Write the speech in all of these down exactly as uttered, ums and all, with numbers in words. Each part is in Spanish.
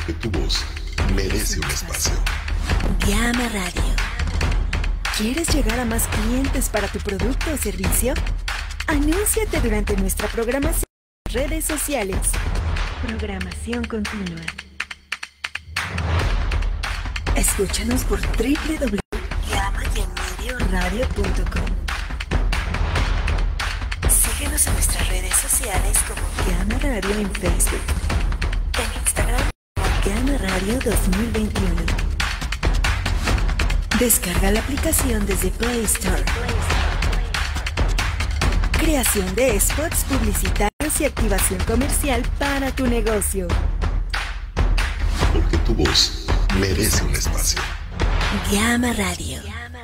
Porque tu voz merece un espacio. Diama Radio. ¿Quieres llegar a más clientes para tu producto o servicio? Anúnciate durante nuestra programación en redes sociales. Programación continua. Escúchanos por doble u doble u doble u punto diama y medio radio punto com. Síguenos en nuestras redes sociales como Diama Radio en Facebook. En Instagram, Diama Radio dos mil veintiuno. Descarga la aplicación desde Play Store. Creación de spots publicitarios y activación comercial para tu negocio. Porque tu voz merece un espacio. Diama Radio.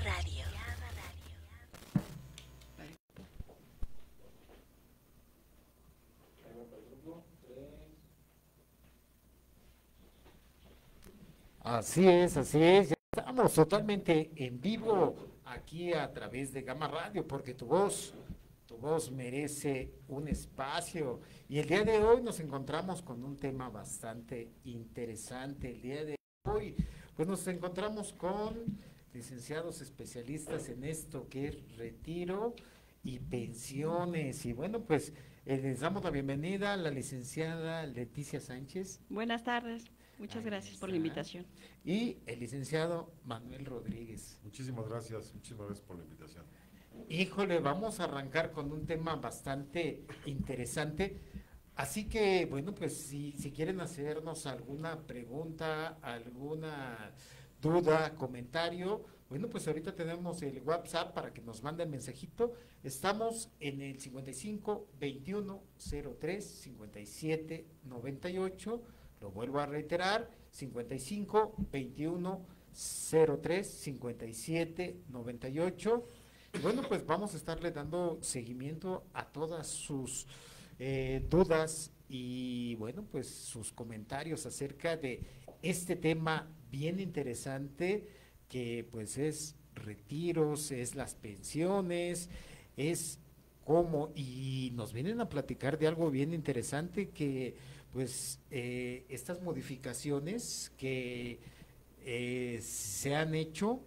Así es, así es. Ya estamos totalmente en vivo aquí a través de Gama Radio, porque tu voz, tu voz merece un espacio. Y el día de hoy nos encontramos con un tema bastante interesante. El día de hoy, pues nos encontramos con licenciados especialistas en esto que es retiro y pensiones. Y bueno, pues eh, les damos la bienvenida a la licenciada Leticia Sánchez. Buenas tardes. Muchas Ahí gracias está. por la invitación. Y el licenciado Manuel Rodríguez. Muchísimas gracias, muchísimas gracias por la invitación. Híjole, vamos a arrancar con un tema bastante interesante. Así que, bueno, pues si, si quieren hacernos alguna pregunta, alguna duda, comentario, bueno, pues ahorita tenemos el WhatsApp para que nos manden mensajito. Estamos en el cincuenta y cinco, veintiuno, cero tres, cincuenta y siete, noventa y ocho. Lo vuelvo a reiterar, cincuenta y cinco, veintiuno, cero tres, cincuenta y siete, noventa y ocho. Y bueno, pues vamos a estarle dando seguimiento a todas sus eh, dudas y bueno, pues sus comentarios acerca de este tema bien interesante que pues es retiros, es las pensiones, es cómo, y nos vienen a platicar de algo bien interesante que pues eh, estas modificaciones que eh, se han hecho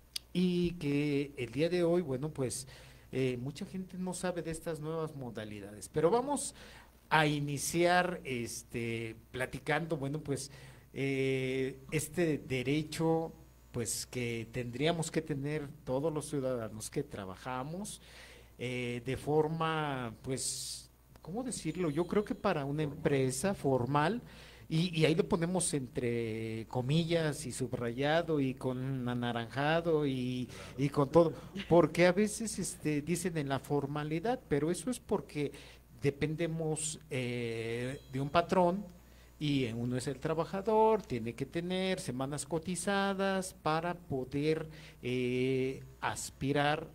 y que el día de hoy, bueno, pues eh, mucha gente no sabe de estas nuevas modalidades, pero vamos a iniciar este platicando, bueno, pues eh, este derecho pues que tendríamos que tener todos los ciudadanos que trabajamos eh, de forma pues ¿cómo decirlo? Yo creo que para una empresa formal, y, y ahí lo ponemos entre comillas y subrayado y con anaranjado y, y con todo, porque a veces este, dicen en la formalidad, pero eso es porque dependemos eh, de un patrón y uno es el trabajador, tiene que tener semanas cotizadas para poder eh, aspirar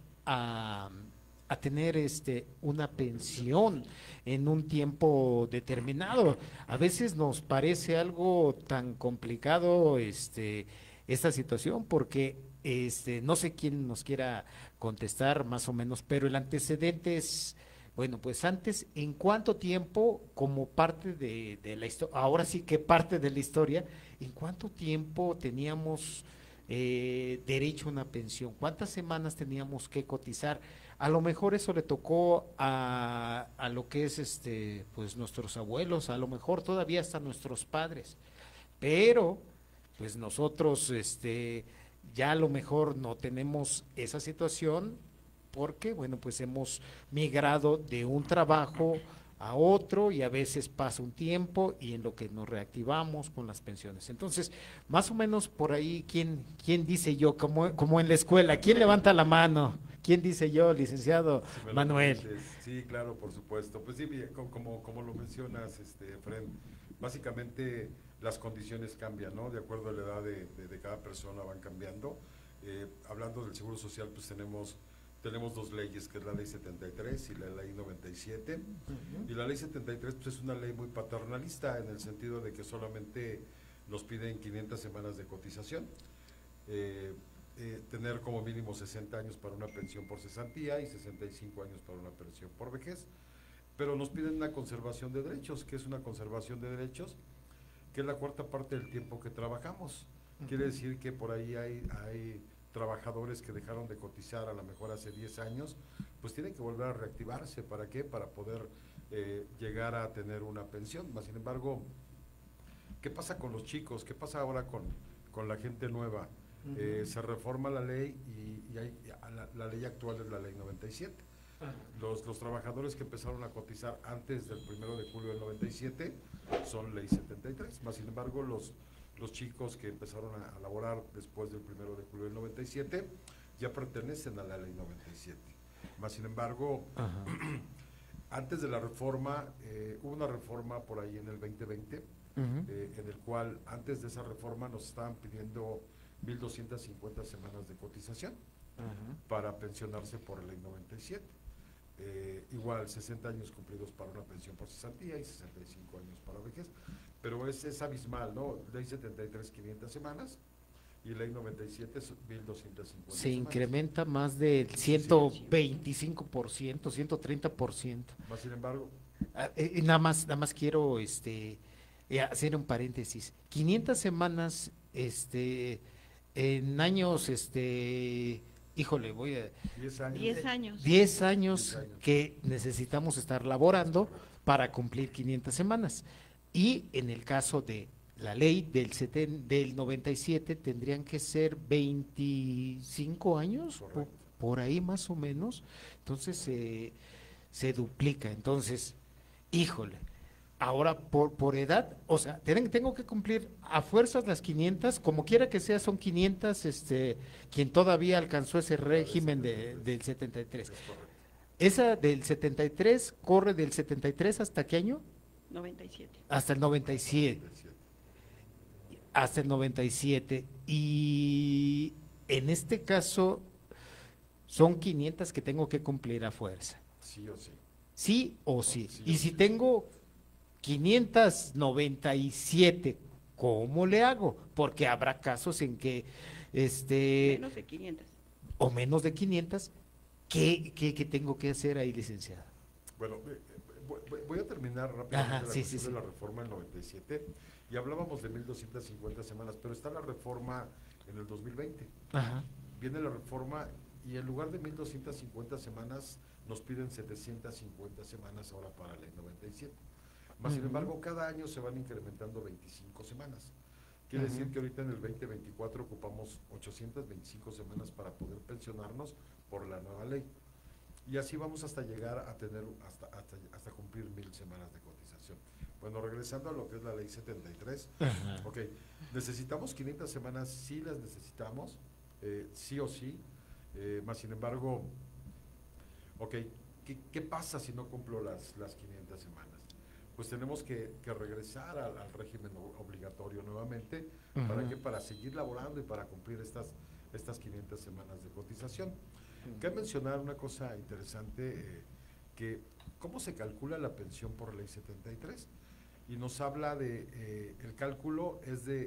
a a tener este una pensión en un tiempo determinado. A veces nos parece algo tan complicado este esta situación porque este no sé quién nos quiera contestar más o menos, pero el antecedente es bueno, pues antes, ¿en cuánto tiempo como parte de, de la historia, ahora sí que parte de la historia, en cuánto tiempo teníamos eh, derecho a una pensión? ¿Cuántas semanas teníamos que cotizar? A lo mejor eso le tocó a, a lo que es este, pues nuestros abuelos, a lo mejor todavía hasta nuestros padres, pero pues nosotros este, ya a lo mejor no tenemos esa situación porque, bueno, pues hemos migrado de un trabajo a otro y a veces pasa un tiempo y en lo que nos reactivamos con las pensiones. Entonces, más o menos por ahí, ¿quién, quién dice yo? Como, como en la escuela, ¿quién levanta la mano? ¿Quién dice yo, licenciado Si Manuel? Sí, claro, por supuesto. Pues sí, como, como lo mencionas, este, Efren, básicamente las condiciones cambian, ¿no? De acuerdo a la edad de, de, de cada persona van cambiando. Eh, hablando del Seguro Social, pues tenemos... Tenemos dos leyes, que es la ley setenta y tres y la ley noventa y siete. Uh-huh. Y la ley setenta y tres pues, es una ley muy paternalista en el sentido de que solamente nos piden quinientas semanas de cotización, eh, eh, tener como mínimo sesenta años para una pensión por cesantía y sesenta y cinco años para una pensión por vejez. Pero nos piden una conservación de derechos. ¿Qué es una conservación de derechos? que es la cuarta parte del tiempo que trabajamos. Uh-huh. Quiere decir que por ahí hay, hay trabajadores que dejaron de cotizar a lo mejor hace diez años, pues tienen que volver a reactivarse. ¿Para qué? Para poder eh, llegar a tener una pensión. Más sin embargo, ¿qué pasa con los chicos? ¿Qué pasa ahora con, con la gente nueva? Uh-huh. Eh, se reforma la ley y, y hay, la, la ley actual es la ley noventa y siete. Uh-huh. Los, los trabajadores que empezaron a cotizar antes del primero de julio del noventa y siete son ley setenta y tres. Más sin embargo, los, los chicos que empezaron a, a laborar después del primero de julio del noventa y siete ya pertenecen a la ley noventa y siete. Más sin embargo, uh-huh. antes de la reforma, eh, hubo una reforma por ahí en el veinte veinte, uh-huh. eh, en el cual antes de esa reforma nos estaban pidiendo mil doscientas cincuenta semanas de cotización uh-huh. para pensionarse por ley noventa y siete. Eh, igual sesenta años cumplidos para una pensión por cesantía y sesenta y cinco años para vejez, pero es, es abismal, ¿no? Ley setenta y tres, quinientas semanas, y ley noventa y siete, mil doscientas cincuenta. Se semanas. Incrementa más del ciento veinticinco por ciento, ciento treinta por ciento. Más sin embargo, ah, eh, nada más, nada más quiero este eh, hacer un paréntesis. quinientas semanas, este, en años, este, híjole, voy a diez años. diez años. diez años que necesitamos estar laborando para cumplir quinientas semanas. Y en el caso de la ley del, seten, del noventa y siete tendrían que ser veinticinco años, por, por ahí más o menos. Entonces eh, se duplica. Entonces, híjole, ahora por, por edad, o sea, tienen, tengo que cumplir a fuerzas las quinientas, como quiera que sea, son quinientas, este, quien todavía alcanzó ese régimen de, del setenta y tres. Esa del setenta y tres corre del setenta y tres hasta qué año? noventa y siete. Hasta el noventa y siete. Hasta el noventa y siete. Y en este caso son quinientas que tengo que cumplir a fuerza. Sí o sí. Sí o sí. sí y o si sí. tengo quinientas noventa y siete, ¿cómo le hago? Porque habrá casos en que este menos de quinientas. O menos de quinientas, ¿qué, qué, qué tengo que hacer ahí, licenciada? Bueno, eh, voy, voy a terminar rápidamente Ajá, la sí, cuestión sí, de sí. la reforma del noventa y siete, y hablábamos de mil doscientas cincuenta semanas, pero está la reforma en el dos mil veinte. Ajá. Viene la reforma y en lugar de mil doscientas cincuenta semanas nos piden setecientas cincuenta semanas ahora para la ley noventa y siete. Más, uh-huh. sin embargo, cada año se van incrementando veinticinco semanas. Quiere uh-huh. decir que ahorita en el veinte veinticuatro ocupamos ochocientas veinticinco semanas para poder pensionarnos por la nueva ley. Y así vamos hasta llegar a tener, hasta, hasta, hasta cumplir mil semanas de cotización. Bueno, regresando a lo que es la ley setenta y tres, uh-huh. ok, necesitamos quinientas semanas, sí las necesitamos, eh, sí o sí, eh, más sin embargo, ok, ¿qué, qué pasa si no cumplo las, las quinientas semanas? Pues tenemos que, que regresar al, al régimen obligatorio nuevamente, uh-huh. ¿para qué? Para seguir laborando y para cumplir estas, estas quinientas semanas de cotización. Uh-huh. Cabe mencionar una cosa interesante, eh, que cómo se calcula la pensión por ley setenta y tres, y nos habla de, eh, el cálculo es de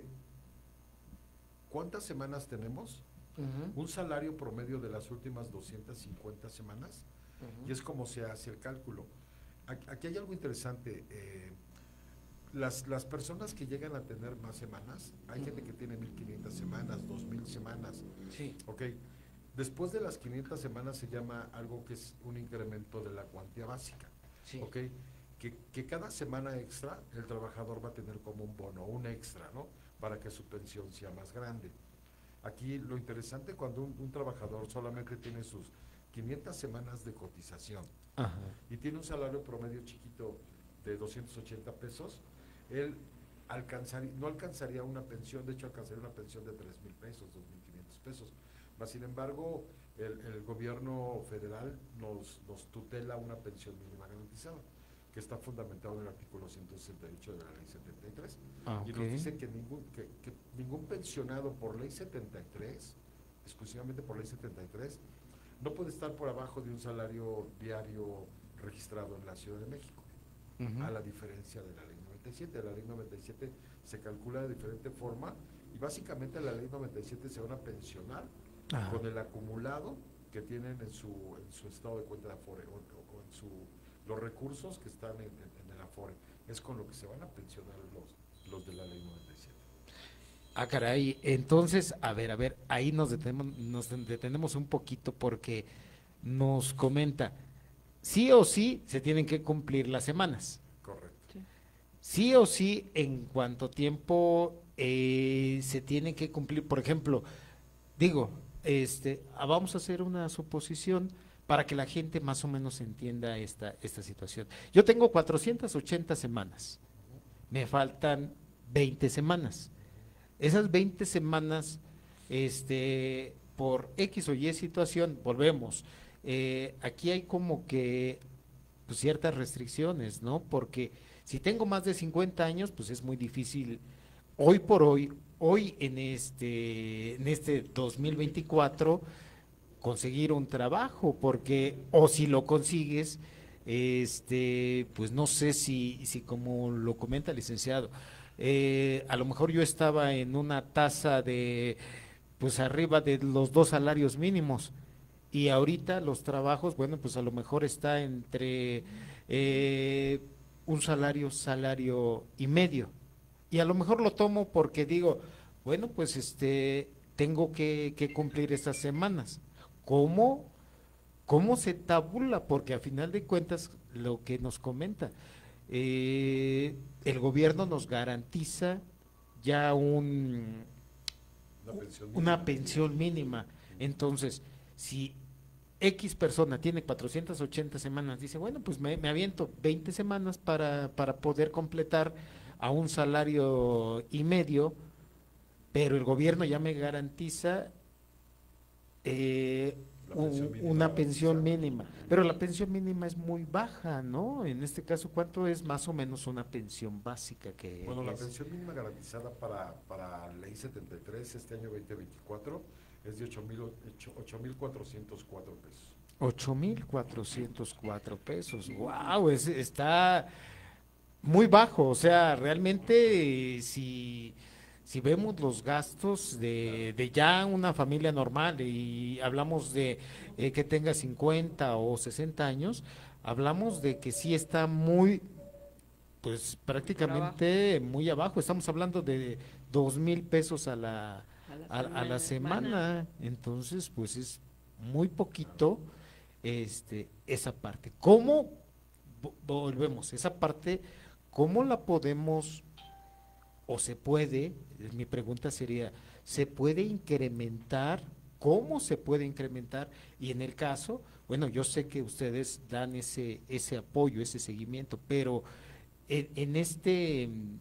cuántas semanas tenemos, uh-huh. un salario promedio de las últimas doscientas cincuenta semanas, uh-huh. y es como se hace el cálculo. Aquí hay algo interesante, eh, las, las personas que llegan a tener más semanas, hay uh-huh. gente que tiene mil quinientas semanas, dos mil semanas, sí. ok, después de las quinientas semanas se llama algo que es un incremento de la cuantía básica, sí. ok, que, que cada semana extra el trabajador va a tener como un bono, un extra, ¿no?, para que su pensión sea más grande. Aquí lo interesante cuando un, un trabajador solamente tiene sus quinientas semanas de cotización, ajá. y tiene un salario promedio chiquito de doscientos ochenta pesos, él alcanzaría, no alcanzaría una pensión, de hecho alcanzaría una pensión de tres mil pesos, dos mil quinientos pesos. Mas, sin embargo, el, el gobierno federal nos, nos tutela una pensión mínima garantizada, que está fundamentado en el artículo ciento sesenta y ocho de la ley setenta y tres. Ah, okay. Y nos dice que ningún, que, que ningún pensionado por ley setenta y tres, exclusivamente por ley setenta y tres, no puede estar por abajo de un salario diario registrado en la Ciudad de México, uh-huh. a la diferencia de la ley noventa y siete. La ley noventa y siete se calcula de diferente forma y básicamente la ley noventa y siete se van a pensionar Ajá. con el acumulado que tienen en su, en su estado de cuenta de Afore, o, o en su, los recursos que están en, en, en el Afore. Es con lo que se van a pensionar los, los de la ley noventa y siete. Ah, caray, entonces, a ver, a ver, ahí nos detenemos, nos detenemos un poquito porque nos comenta, sí o sí se tienen que cumplir las semanas. Correcto. Sí o sí, en cuánto tiempo eh, se tiene que cumplir. Por ejemplo, digo, este, ah, vamos a hacer una suposición para que la gente más o menos entienda esta, esta situación. Yo tengo cuatrocientas ochenta semanas, me faltan veinte semanas. Esas veinte semanas, este, por X o Y situación, volvemos. Eh, aquí hay como que pues, ciertas restricciones, ¿no? Porque si tengo más de cincuenta años, pues es muy difícil hoy por hoy, hoy en este, en este dos mil veinticuatro, conseguir un trabajo, porque, o si lo consigues, este, pues no sé si, si como lo comenta el licenciado, eh, a lo mejor yo estaba en una tasa de, pues arriba de los dos salarios mínimos, y ahorita los trabajos, bueno, pues a lo mejor está entre eh, un salario, salario y medio. Y a lo mejor lo tomo porque digo, bueno, pues este, tengo que, que cumplir estas semanas. ¿Cómo, ¿Cómo se tabula? Porque a final de cuentas, lo que nos comenta, eh, el gobierno nos garantiza ya un, Una pensión una mínima. pensión mínima. Entonces, si X persona tiene cuatrocientas ochenta semanas, dice, bueno, pues me, me aviento veinte semanas para, para poder completar a un salario y medio, pero el gobierno ya me garantiza eh, La un- pensión mínima una pensión garantizada. mínima, pero la pensión mínima es muy baja, ¿no? En este caso, ¿cuánto es más o menos una pensión básica que Bueno, la es? pensión mínima garantizada para, para ley setenta y tres este año veinte veinticuatro es de ocho mil cuatrocientos cuatro pesos. ocho mil cuatrocientos cuatro pesos, wow, es, está muy bajo, o sea, realmente eh, si, si vemos los gastos de, de ya una familia normal y hablamos de eh, que tenga cincuenta o sesenta años, hablamos de que sí está muy, pues prácticamente muy abajo, estamos hablando de dos mil pesos a la, A la a, a la semana. semana, entonces pues es muy poquito este, esa parte. ¿Cómo, vo- volvemos, esa parte, cómo la podemos o se puede, eh, mi pregunta sería, ¿se puede incrementar? ¿Cómo se puede incrementar? Y en el caso, bueno, yo sé que ustedes dan ese, ese apoyo, ese seguimiento, pero en, en este, mm,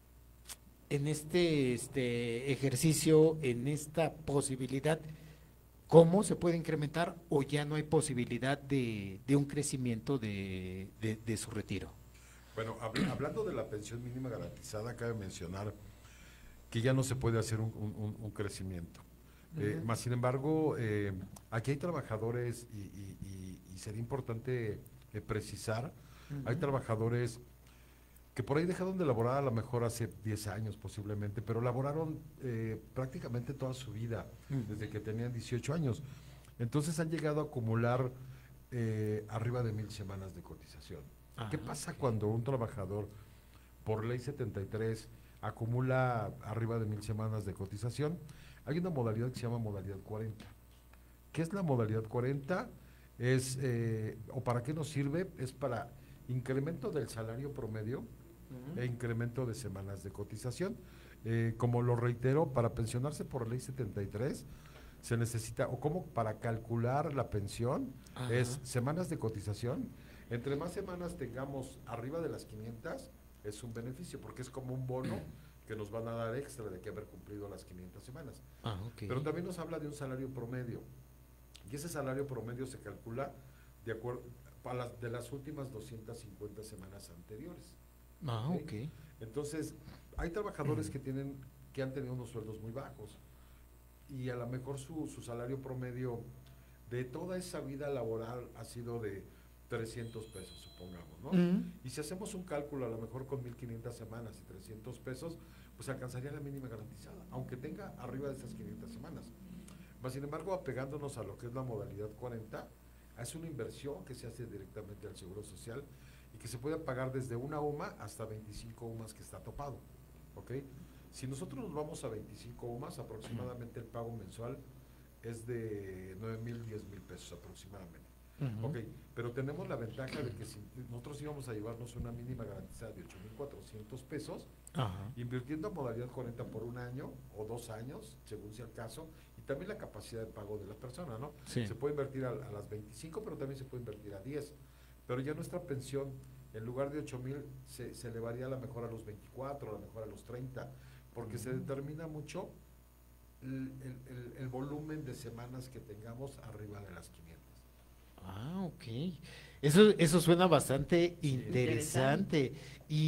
en este, este ejercicio, en esta posibilidad, ¿cómo se puede incrementar o ya no hay posibilidad de, de un crecimiento de, de- de su retiro? Bueno, habl- hablando de la pensión mínima garantizada, cabe mencionar que ya no se puede hacer un, un- un- un crecimiento. Eh, Ujú. más sin embargo, eh, aquí hay trabajadores y, y- y- y sería importante eh, precisar, hay trabajadores que por ahí dejaron de laborar a lo mejor hace diez años posiblemente, pero laboraron eh, prácticamente toda su vida, Ujú. desde que tenían dieciocho años. Entonces han llegado a acumular eh, arriba de mil semanas de cotización. ¿Qué Ah, pasa ok. cuando un trabajador por ley setenta y tres acumula arriba de mil semanas de cotización? Hay una modalidad que se llama modalidad cuarenta. ¿Qué es la modalidad cuarenta? Es, eh, o para qué nos sirve, es para incremento del salario promedio e incremento de semanas de cotización. Eh, como lo reitero, para pensionarse por ley setenta y tres se necesita, o como para calcular la pensión, Ajá. es semanas de cotización. Entre más semanas tengamos arriba de las quinientas, es un beneficio, porque es como un bono que nos van a dar extra de que haber cumplido las quinientas semanas. Ah, ok. Pero también nos habla de un salario promedio. Y ese salario promedio se calcula de acuerdo a las, de las últimas doscientas cincuenta semanas anteriores. Ah, ¿ok? ok. Entonces, hay trabajadores que tienen, que han tenido unos sueldos muy bajos. Y a lo mejor su, su salario promedio de toda esa vida laboral ha sido de trescientos pesos, supongamos, ¿no? Ujú. Y si hacemos un cálculo, a lo mejor con mil quinientas semanas y trescientos pesos, pues alcanzaría la mínima garantizada, aunque tenga arriba de esas quinientas semanas. Mas, sin embargo, apegándonos a lo que es la modalidad cuarenta, es una inversión que se hace directamente al Seguro Social y que se puede pagar desde una U M A hasta veinticinco U M As que está topado. ¿ok? Si nosotros nos vamos a veinticinco UMAS, aproximadamente el pago mensual es de nueve mil, diez mil pesos aproximadamente. Uh-huh. Ok, pero tenemos la ventaja de que si nosotros íbamos a llevarnos una mínima garantizada de ocho mil cuatrocientos pesos, uh-huh, invirtiendo a modalidad cuarenta por un año o dos años, según sea el caso, y también la capacidad de pago de la persona, ¿no? Sí. Se puede invertir a, a las veinticinco, pero también se puede invertir a diez. Pero ya nuestra pensión, en lugar de ocho mil, se, se elevaría a lo mejor a los veinticuatro, a lo mejor a los treinta, porque uh-huh, se determina mucho el, el, el, el volumen de semanas que tengamos arriba de las quinientas. Ah, ok. Eso, eso suena bastante sí, interesante. interesante.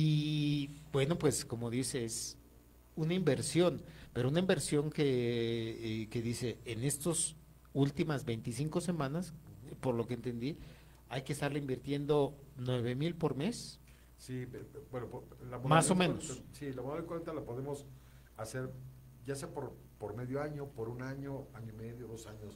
Y bueno, pues como dices, una inversión, pero una inversión que, eh, que dice, en estas últimas veinticinco semanas, uh-huh, por lo que entendí, hay que estarle invirtiendo nueve mil por mes. Sí, bueno, la más o menos. cuarenta, sí, la modalidad cuarenta la podemos hacer ya sea por, por medio año, por un año, año y medio, dos años.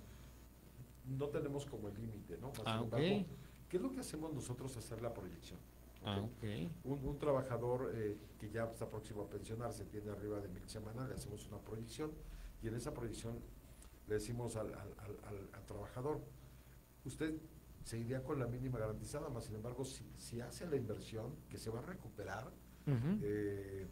No tenemos como el límite, ¿no? Más ah, embargo, okay. ¿qué es lo que hacemos nosotros? Hacer la proyección. ¿Okay? Ah, okay. Un, un trabajador eh, que ya está próximo a pensionarse, tiene arriba de mil semanas, le hacemos una proyección y en esa proyección le decimos al, al, al, al, al trabajador, usted se iría con la mínima garantizada, más sin embargo, si, si hace la inversión, que se va a recuperar, uh-huh, eh,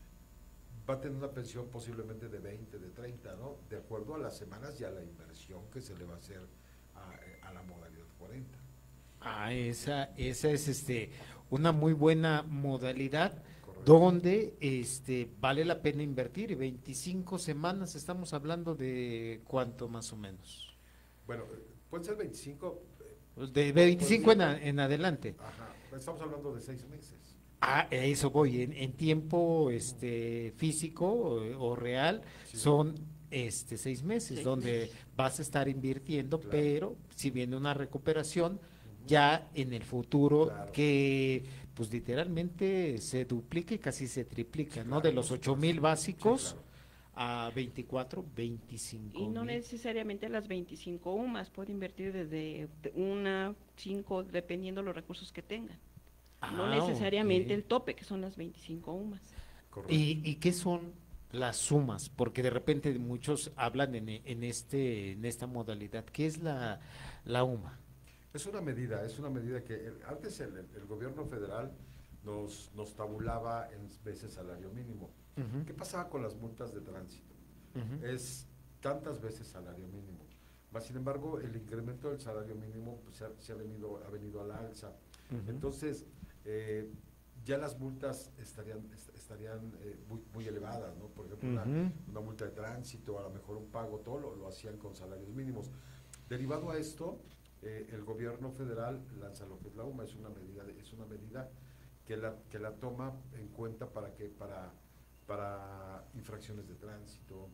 va a tener una pensión posiblemente de veinte, de treinta, ¿no? De acuerdo a las semanas y a la inversión que se le va a hacer a, a la modalidad cuarenta. Ah, esa, esa es este una muy buena modalidad. Correcto. Donde este vale la pena invertir. Y veinticinco semanas, estamos hablando de ¿cuánto más o menos? Bueno, pueden ser veinticinco. Eh, de veinticinco en, a, en adelante. Ajá, estamos hablando de seis meses. Ah, a eso voy, en, en tiempo este físico o, o real, sí, son este seis meses, sí, donde vas a estar invirtiendo, claro, pero si viene una recuperación, uh-huh, ya en el futuro, claro, que pues literalmente se duplica y casi se triplica, sí, ¿no? Claro, de los ocho mil básicos, sí, claro, a veinticuatro, veinticinco. Y no necesariamente las veinticinco UMAS, puede invertir desde una, cinco, dependiendo los recursos que tengan. No ah, necesariamente okay, el tope, que son las veinticinco UMAS. ¿Y, ¿Y qué son las sumas? Porque de repente muchos hablan en, en, este, en esta modalidad. ¿Qué es la, la UMA? Es una medida, es una medida que el, antes el, el gobierno federal nos, nos tabulaba en veces salario mínimo. Uh-huh. ¿Qué pasaba con las multas de tránsito? Uh-huh. Es tantas veces salario mínimo. Mas, sin embargo, el incremento del salario mínimo pues, se, ha, se ha, venido, ha venido a la alza. Uh-huh. Entonces, eh, ya las multas estarían, est- estarían eh, muy, muy elevadas, ¿no? Por ejemplo, uh-huh, una, una multa de tránsito, a lo mejor un pago, todo lo, lo hacían con salarios mínimos. Derivado a esto, eh, el gobierno federal lanza lo que es la UMA, es una medida, de, es una medida que la, que la toma en cuenta para que para, para infracciones de tránsito,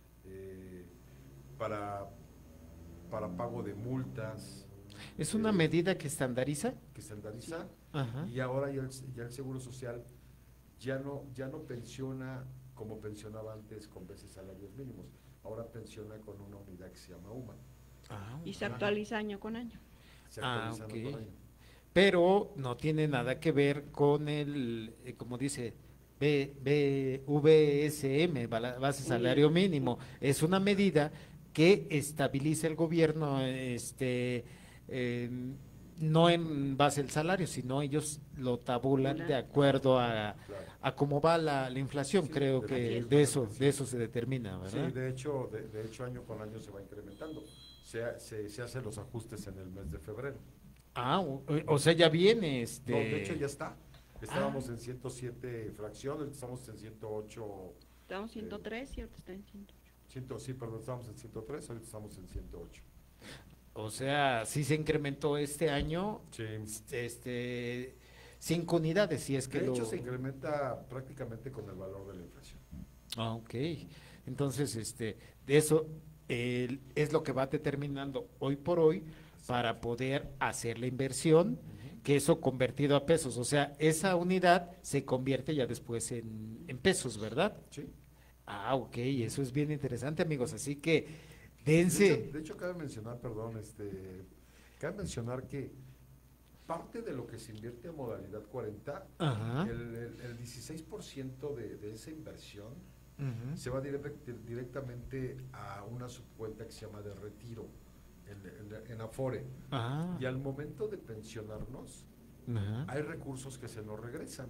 eh, para, para pago de multas. ¿Es una eh, medida que estandariza? Que estandariza, ajá, y ahora ya el, ya el Seguro Social ya no, ya no pensiona como pensionaba antes con veces salarios mínimos, ahora pensiona con una unidad que se llama UMA. Ah, y se actualiza año con año. Se actualiza ah, okay, año con año. Pero no tiene nada que ver con el, eh, como dice, B, B, V S M, base salario mínimo. Es una medida que estabiliza el gobierno, este, eh, no en base al salario, sino ellos lo tabulan de acuerdo a, a cómo va la, la inflación. Sí, creo de que de eso, de eso se determina, ¿verdad? Sí, de hecho, de, de hecho año con año se va incrementando. Se, se, se hacen los ajustes en el mes de febrero. Ah, o, o sea, ya viene este. No, de hecho ya está. Estábamos ah. en ciento siete fracciones, estamos en ciento ocho. Estamos en ciento tres eh, y ahorita está en ciento ocho. ciento, sí, perdón, estábamos en ciento tres, ahorita estamos en ciento ocho. O sea, sí se incrementó este año, sí, este, cinco unidades, si es que de lo... hecho se incrementa prácticamente con el valor de la inflación. Ah, ok. Entonces, este, de eso eh, es lo que va determinando hoy por hoy para poder hacer la inversión, uh-huh, que eso convertido a pesos, o sea, esa unidad se convierte ya después en, en pesos, ¿verdad? Sí. Ah, ok, eso es bien interesante, amigos, así que dense. De hecho, de hecho cabe mencionar, perdón, este, cabe mencionar que parte de lo que se invierte en modalidad cuarenta, Ajá. el, el, el dieciséis por ciento de, de esa inversión Ujú. se va direct, directamente a una subcuenta que se llama de retiro en, en, en Afore. Ah. Y al momento de pensionarnos, Ajá. hay recursos que se nos regresan.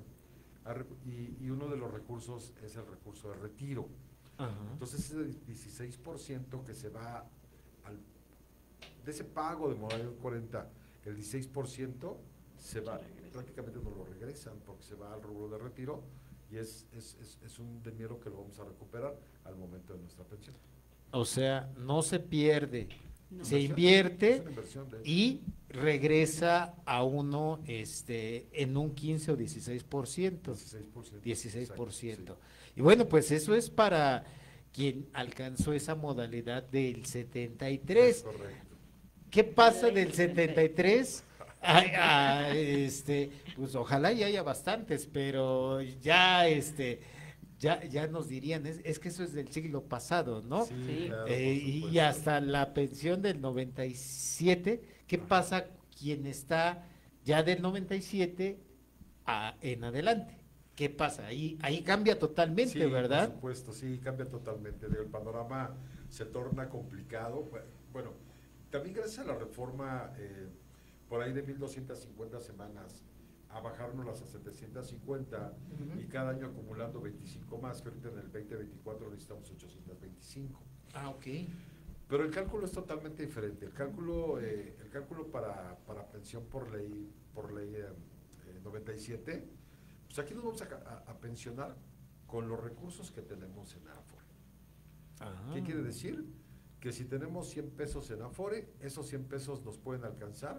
Y, y uno de los recursos es el recurso de retiro. Ajá. Entonces ese dieciséis por ciento que se va al, de ese pago de modalidad cuarenta, el dieciséis por ciento se va, prácticamente nos lo regresan porque se va al rubro de retiro y es, es, es, es un dinero que lo vamos a recuperar al momento de nuestra pensión. O sea, no se pierde, No. se Inversión, invierte es una inversión de- y regresa a uno este en un quince o dieciséis por ciento. dieciséis por ciento. dieciséis por ciento. Exacto, Y bueno, pues eso es para quien alcanzó esa modalidad del setenta y sí. Es tres. correcto. ¿Qué pasa del setenta y tres? Ay, ah, este, pues ojalá y haya bastantes, pero ya este ya ya nos dirían, es, es que eso es del siglo pasado, ¿no? Sí, Sí. claro, Eh, por y supuesto. hasta la pensión del noventa y siete, ¿qué Ajá. pasa quien está ya del noventa y siete a, en adelante? ¿Qué pasa? Ahí ahí cambia totalmente, Sí, ¿verdad? por supuesto, sí, cambia totalmente. El panorama se torna complicado. Bueno, también gracias a la reforma, eh, por ahí de mil doscientas cincuenta semanas, a bajárnoslas a setecientas cincuenta Ujú. y cada año acumulando veinticinco más, que ahorita en el veinte veinticuatro necesitamos ochocientos veinticinco. Ah, ok. Pero el cálculo es totalmente diferente. El cálculo, eh, el cálculo para, para pensión por ley, por ley eh, eh, noventa y siete, pues aquí nos vamos a, a- a pensionar con los recursos que tenemos en Afore. Ajá. ¿Qué quiere decir? Que si tenemos cien pesos en Afore, esos cien pesos nos pueden alcanzar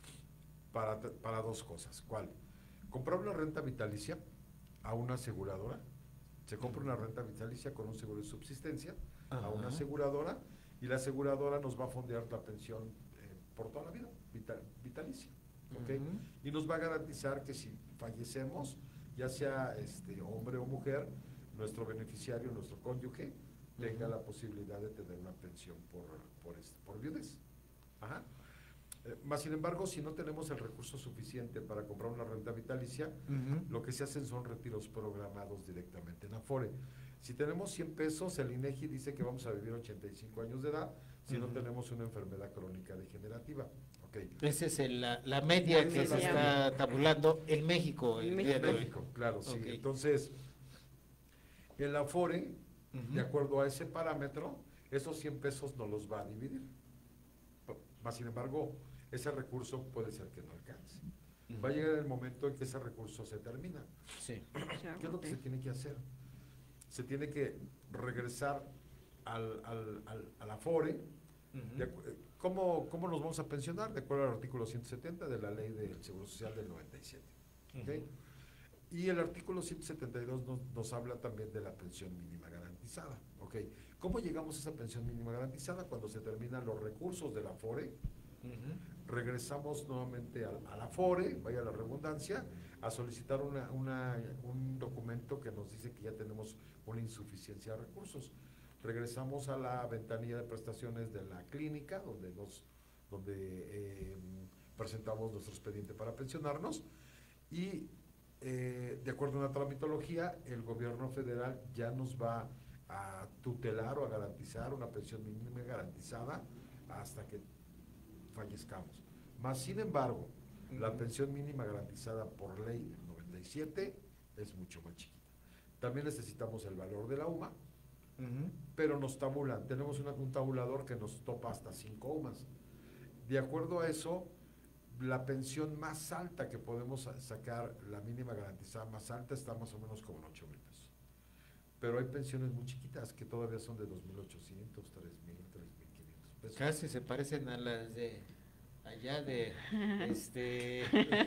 para, t- para dos cosas. ¿Cuál? Comprar una renta vitalicia a una aseguradora. Se compra una renta vitalicia con un seguro de subsistencia a una Ajá. aseguradora y la aseguradora nos va a fondear la pensión eh, por toda la vida, vital- vitalicia. ¿Ok? Ujú. Y nos va a garantizar que si fallecemos, ya sea este hombre o mujer, nuestro beneficiario, nuestro cónyuge, tenga Ujú. la posibilidad de tener una pensión por, por, este, por viudez. Ajá. Eh, más sin embargo, si no tenemos el recurso suficiente para comprar una renta vitalicia, Ujú. lo que se hacen son retiros programados directamente en Afore. Si tenemos cien pesos, el INEGI dice que vamos a vivir ochenta y cinco años de edad si no Ujú. tenemos una enfermedad crónica degenerativa. Okay. Esa es el- la, la media Esa que es se la está media. tabulando en México. En el México. día En de hoy. México, claro, sí. Ok. Entonces, el Afore, Ujú. de acuerdo a ese parámetro, esos cien pesos no los va a dividir. P- Más sin embargo, ese recurso puede ser que no alcance. Ujú. Va a llegar el momento en que ese recurso se termina. Sí. Ya, ¿Qué es lo que ok. se tiene que hacer? Se tiene que regresar al, al, al, al Afore. Ujú. De acu- ¿Cómo, ¿Cómo nos vamos a pensionar? De acuerdo al artículo ciento setenta de la Ley del Seguro Social del noventa y siete. ¿Ok? Ujú. Y el artículo ciento setenta y dos nos, nos habla también de la pensión mínima garantizada. ¿Ok? ¿Cómo llegamos a esa pensión mínima garantizada? Cuando se terminan los recursos del Afore, Ujú. regresamos nuevamente al, al Afore, vaya la redundancia, a solicitar una, una, un documento que nos dice que ya tenemos una insuficiencia de recursos. Regresamos a la ventanilla de prestaciones de la clínica, donde nos donde eh, presentamos nuestro expediente para pensionarnos, y eh, de acuerdo a una tramitología, el gobierno federal ya nos va a tutelar o a garantizar una pensión mínima garantizada hasta que fallezcamos. Más sin embargo, la Ujú. pensión mínima garantizada por ley del noventa y siete es mucho más chiquita. También necesitamos el valor de la U M A, Ujú. pero nos tabulan, tenemos una- un tabulador que nos topa hasta cinco U M As. De acuerdo a eso, la pensión más alta que podemos sa- sacar, la mínima garantizada más alta, está más o menos como en ocho mil pesos. Pero hay pensiones muy chiquitas que todavía son de dos mil ochocientos, tres mil, tres mil quinientos pesos. Casi se parecen a las de allá de este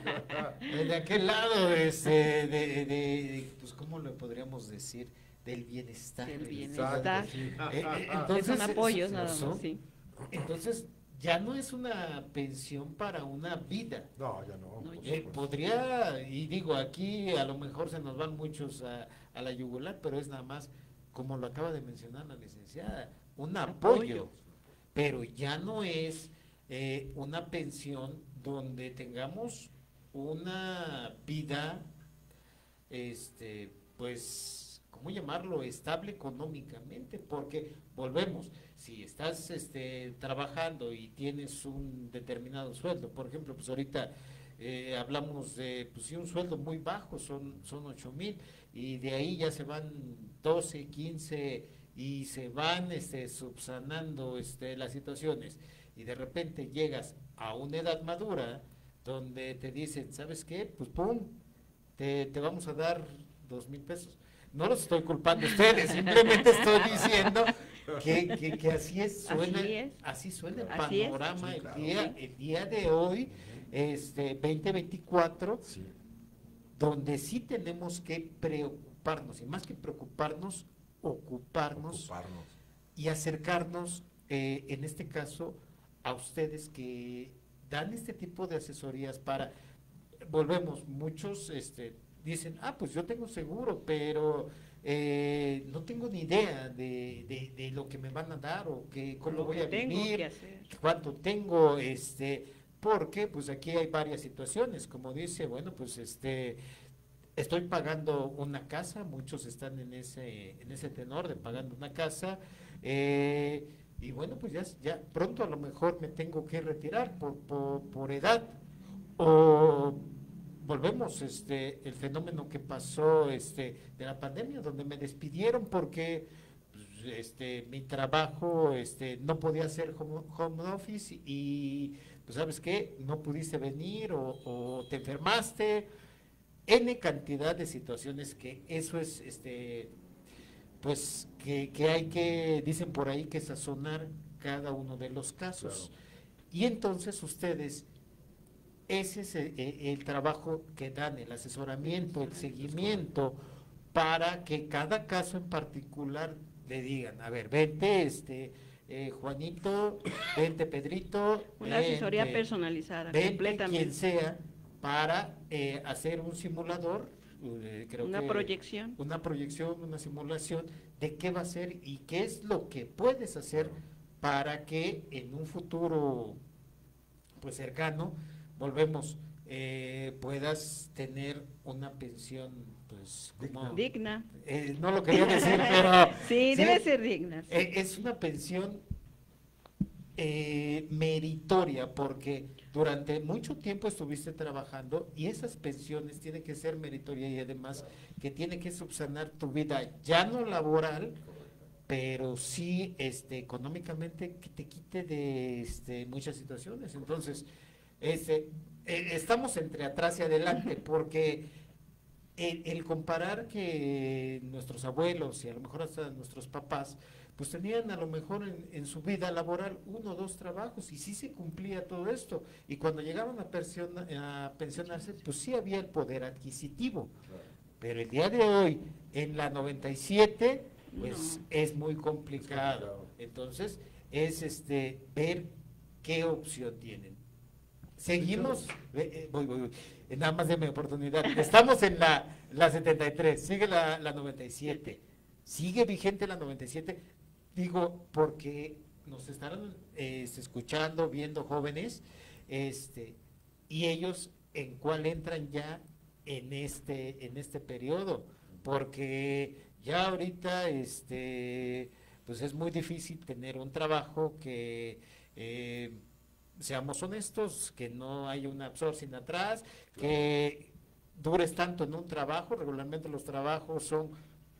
de aquel lado este de, de, de, pues cómo le podríamos decir del bienestar. Del del- bienestar. Exacto, sí. Eh, eh, Que entonces, son apoyos es- nada son- más, sí. Entonces ya no es una pensión para una vida. No, ya no. No, por ya. Eh, supuesto. podría, y digo, aquí a lo mejor se nos van muchos a, a la yugular, pero es nada más, como lo acaba de mencionar la licenciada, un apoyo, Apoyo. pero ya no es eh, una pensión donde tengamos una vida, este, pues, ¿cómo llamarlo? Estable económicamente, porque volvemos, si estás este, trabajando y tienes un determinado sueldo, por ejemplo, pues ahorita eh, hablamos de, pues sí, un sueldo muy bajo, son, son ocho mil, y de ahí ya se van doce, quince, y se van este, subsanando este, las situaciones, y de repente llegas a una edad madura, donde te dicen, ¿sabes qué? Pues pum, te, te vamos a dar dos mil pesos. No los estoy culpando a ustedes, simplemente estoy diciendo que, que, que así es, suena, así, es. así suena el Así panorama sí, el, claro. día, el día de hoy, este veinte veinticuatro, Sí. donde sí tenemos que preocuparnos, y más que preocuparnos, ocuparnos, Ocuparnos. y acercarnos, eh, en este caso, a ustedes que dan este tipo de asesorías para, volvemos, muchos este, dicen, ah, pues yo tengo seguro, pero eh, no tengo ni idea de, de, de lo que me van a dar o que, cómo Lo voy que a tengo vivir, que hacer. cuánto tengo, este, porque pues aquí hay varias situaciones, como dice, bueno, pues este, estoy pagando una casa, muchos están en ese, en ese tenor de pagando una casa, eh, y bueno, pues ya, ya pronto a lo mejor me tengo que retirar por, por, por edad, o volvemos, este, el fenómeno que pasó este, de la pandemia, donde me despidieron porque pues, este, mi trabajo este, no podía hacer home, home office y, pues, ¿sabes qué? No pudiste venir o, o te enfermaste, N cantidad de situaciones que eso es, este, pues, que, que hay que, dicen por ahí, que sazonar cada uno de los casos. Claro. Y entonces ustedes, ese es el, el trabajo que dan, el asesoramiento, el seguimiento, para que cada caso en particular le digan, a ver, vente, este, eh, Juanito, vente, Pedrito. Una asesoría vente, personalizada, vente, completamente. quien sea, para eh, hacer un simulador, eh, creo Una que proyección. una proyección, una simulación de qué va a ser y qué es lo que puedes hacer para que en un futuro pues cercano, volvemos, eh, puedas tener una pensión pues como, Digna. eh, no lo quería decir, pero Sí, debe ser digna. sí. eh, es una pensión eh, meritoria, porque durante mucho tiempo estuviste trabajando y esas pensiones tienen que ser meritorias y además que tiene que subsanar tu vida ya no laboral, pero sí este, económicamente, que te quite de este, muchas situaciones. Entonces, este, eh, estamos entre atrás y adelante, porque el, el comparar que nuestros abuelos y a lo mejor hasta nuestros papás, pues tenían a lo mejor en, en su vida laboral uno o dos trabajos y sí se cumplía todo esto. Y cuando llegaban a, pensiona, a pensionarse, pues sí había el poder adquisitivo. Pero el día de hoy, en la noventa y siete, pues No. es muy complicado. complicado. Entonces, es este ver qué opción tienen. Seguimos, eh, eh, voy, voy, voy, eh, nada más déme oportunidad. Estamos en la, la setenta y tres, sigue la, la noventa y siete. Sigue vigente la noventa y siete, digo, porque nos estarán eh, escuchando, viendo jóvenes, este, y ellos en cuál entran ya en este, en este periodo, porque ya ahorita, este, pues es muy difícil tener un trabajo que, eh, seamos honestos, que no haya una absorción atrás, que dures tanto en un trabajo. Regularmente los trabajos son,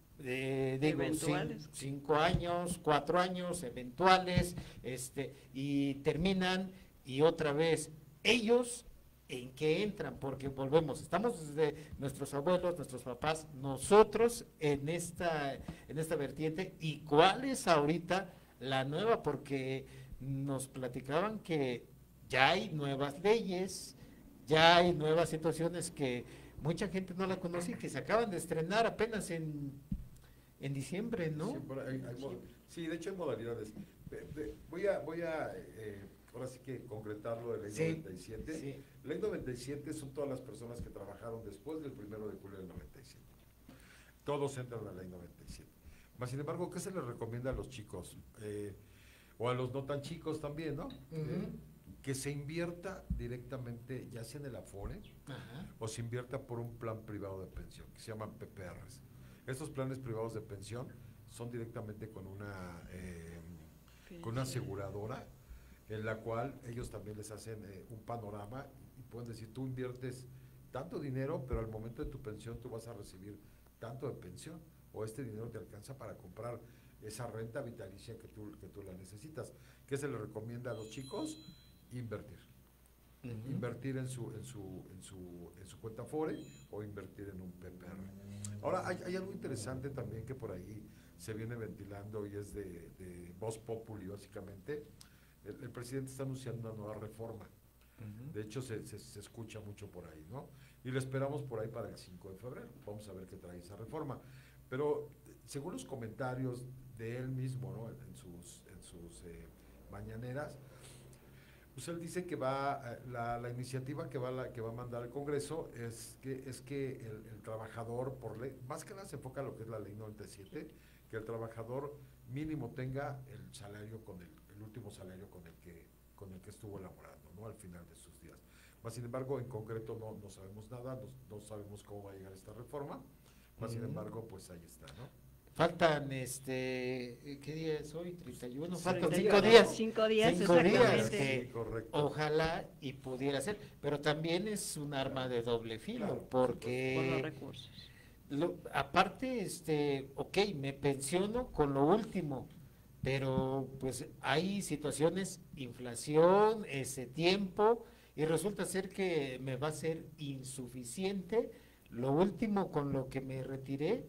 eh, digo, Eventuales. cin- cinco años, cuatro años, eventuales, este, y terminan y otra vez ellos en qué entran, porque volvemos, estamos desde nuestros abuelos, nuestros papás, nosotros en esta, en esta vertiente, y cuál es ahorita la nueva, porque nos platicaban que ya hay nuevas leyes, ya hay nuevas situaciones que mucha gente no la conoce y que se acaban de estrenar apenas en, en diciembre, ¿no? Sí, por ahí hay mo- sí, de hecho hay modalidades. Ve- ve- Voy a, voy a eh, ahora sí que concretarlo de ley Sí, noventa y siete. sí. Ley noventa y siete son todas las personas que trabajaron después del primero de julio del noventa y siete. Todos entran a la ley noventa y siete. Mas, sin embargo, ¿qué se les recomienda a los chicos? Eh, o a los no tan chicos también, ¿no? Ujú. Eh, que se invierta directamente, ya sea en el Afore, Ajá. o se invierta por un plan privado de pensión, que se llaman P P Rs. Estos planes privados de pensión son directamente con una, eh, con una aseguradora, en la cual ellos también les hacen eh, un panorama y pueden decir, tú inviertes tanto dinero, pero al momento de tu pensión tú vas a recibir tanto de pensión, o este dinero te alcanza para comprar esa renta vitalicia que tú, que tú la necesitas. ¿Qué se le recomienda a los chicos? Invertir. Uh-huh. Invertir en su, en su, en su, en su cuenta Afore o invertir en un P P R. Ahora, hay, hay algo interesante también que por ahí se viene ventilando y es de, de Voz Populi, básicamente. El, el presidente está anunciando una nueva reforma. Uh-huh. De hecho, se, se, se escucha mucho por ahí, ¿no? Y lo esperamos por ahí para el cinco de febrero. Vamos a ver qué trae esa reforma. Pero, según los comentarios de él mismo, ¿no? En sus, en sus eh, mañaneras, pues él dice que va, la, la iniciativa que va, la, que va a mandar al Congreso es que, es que el, el trabajador, por ley, más que nada se enfoca en lo que es la ley noventa y siete, que el trabajador mínimo tenga el salario con el, el último salario con el que, con el que estuvo laborando, ¿no? Al final de sus días. Mas, sin embargo, en concreto no, no sabemos nada, no, no sabemos cómo va a llegar esta reforma, mas, uh-huh. sin embargo, pues ahí está, ¿no? Faltan, este, ¿qué día es hoy? treinta y uno, faltan treinta y uno, cinco días. Cinco días, cinco días exactamente. que Sí, correcto. ojalá y pudiera ser, pero también es un arma de doble filo, Claro, porque Por los recursos. Lo, aparte, este, ok, me pensiono con lo último, pero pues hay situaciones, inflación, ese tiempo, y resulta ser que me va a ser insuficiente lo último con lo que me retiré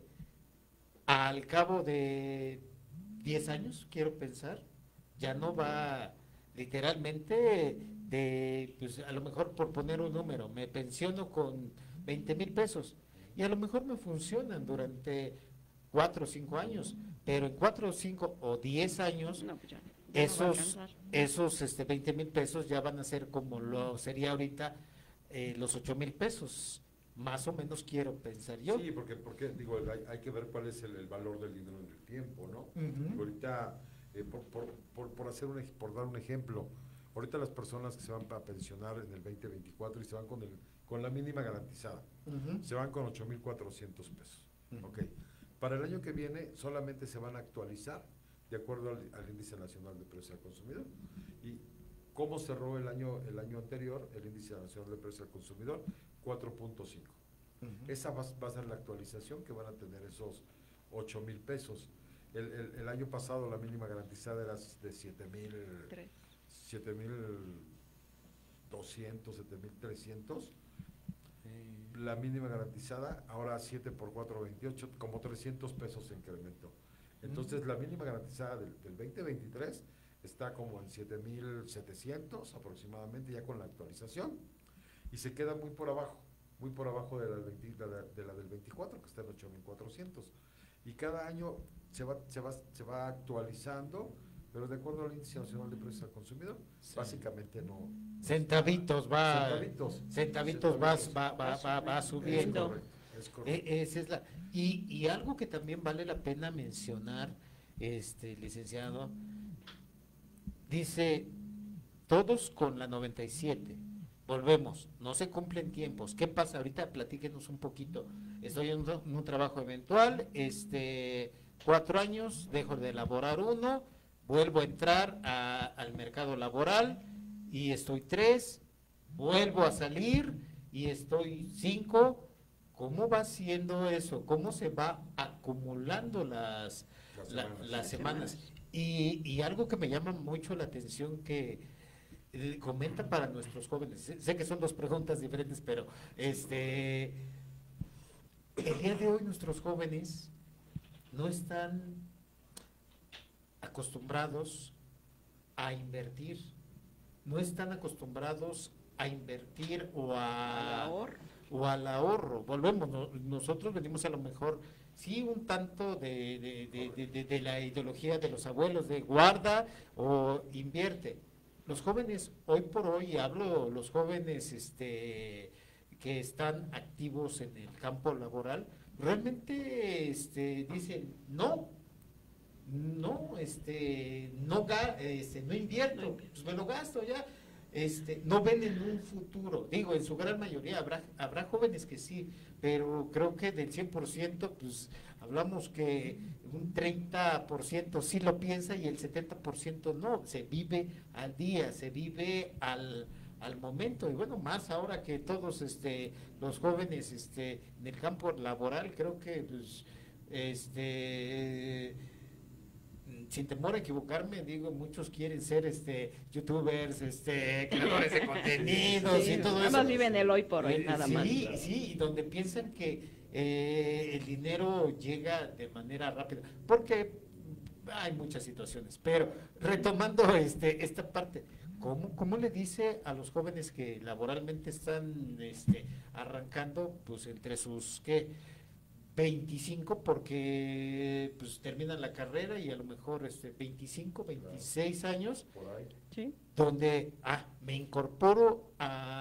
al cabo de diez años, quiero pensar, ya no va literalmente de, pues a lo mejor por poner un número, me pensiono con veinte mil pesos y a lo mejor me funcionan durante cuatro o cinco años, pero en cuatro o cinco o diez años, no, pues ya, ya esos, no esos este, veinte mil pesos ya van a ser como lo sería ahorita eh, los ocho mil pesos. Más o menos quiero pensar yo. Sí, porque, porque digo, hay, hay que ver cuál es el, el valor del dinero en el tiempo, ¿no? Uh-huh. Ahorita, eh, por, por, por, por, hacer un, por dar un ejemplo, ahorita las personas que se van a pensionar en el veinte veinticuatro y se van con, el, con la mínima garantizada, uh-huh. se van con ocho mil cuatrocientos pesos. Uh-huh. Ok. Para el año que viene solamente se van a actualizar de acuerdo al, al índice nacional de precios al consumidor. Y cómo cerró el año, el año anterior el índice nacional de precios al consumidor, cuatro punto cinco. Uh-huh. Esa va, va a ser la actualización que van a tener esos ocho mil pesos. El, el, el año pasado la mínima garantizada era de siete mil doscientos, siete mil trescientos. Uh-huh. La mínima garantizada ahora siete por cuatro, veintiocho, como trescientos pesos se incrementó. Entonces uh-huh. la mínima garantizada del, del veinte veintitrés está como en siete mil setecientos aproximadamente ya con la actualización. Y se queda muy por abajo, muy por abajo de la, de la, de la del veinticuatro, que está en ocho mil cuatrocientos. Y cada año se va, se, va, se va actualizando, pero de acuerdo al índice nacional de precios al consumidor, sí. básicamente no... Centavitos va... Centavitos. Centavitos, centavitos va, va, va, va subiendo. Es correcto, es correcto. E, esa es la, y, y algo que también vale la pena mencionar, este licenciado, dice, todos con la noventa y siete. Volvemos, no se cumplen tiempos. ¿Qué pasa? Ahorita platíquenos un poquito. Estoy en un, en un trabajo eventual, este, cuatro años, dejo de elaborar uno, vuelvo a entrar a, al mercado laboral y estoy tres, vuelvo a salir y estoy cinco. ¿Cómo va siendo eso? ¿Cómo se va acumulando las, las la, semanas? Las semanas? Y, y algo que me llama mucho la atención que comenta para nuestros jóvenes, sé que son dos preguntas diferentes, pero este el día de hoy nuestros jóvenes no están acostumbrados a invertir, no están acostumbrados a invertir o a, al ahorro. o al ahorro. Volvemos, no, nosotros venimos a lo mejor sí un tanto de, de, de, de, de, de la ideología de los abuelos de guarda o invierte. Los jóvenes, hoy por hoy, hablo los jóvenes este, que están activos en el campo laboral, realmente este, dicen, no, no, este, no, este, no invierto, pues me lo gasto ya. este, no ven en un futuro. Digo, en su gran mayoría habrá, habrá jóvenes que sí, pero creo que del cien por ciento, pues hablamos que un treinta por ciento sí lo piensa y el setenta por ciento no. Se vive al día, se vive al, al momento. Y bueno, más ahora que todos este, los jóvenes este, en el campo laboral, creo que pues, este... sin temor a equivocarme, digo, muchos quieren ser este youtubers, este creadores de contenidos sí, y todo nada eso. más viven el hoy por hoy, Eh, nada sí, más. Sí, sí, donde piensan que eh, el dinero llega de manera rápida, porque hay muchas situaciones, pero retomando este esta parte, ¿cómo, cómo le dice a los jóvenes que laboralmente están este, arrancando, pues entre sus, ¿qué? veinticinco, porque pues terminan la carrera y a lo mejor este veinticinco, veintiséis años, Por ahí. Sí. donde ah, me incorporo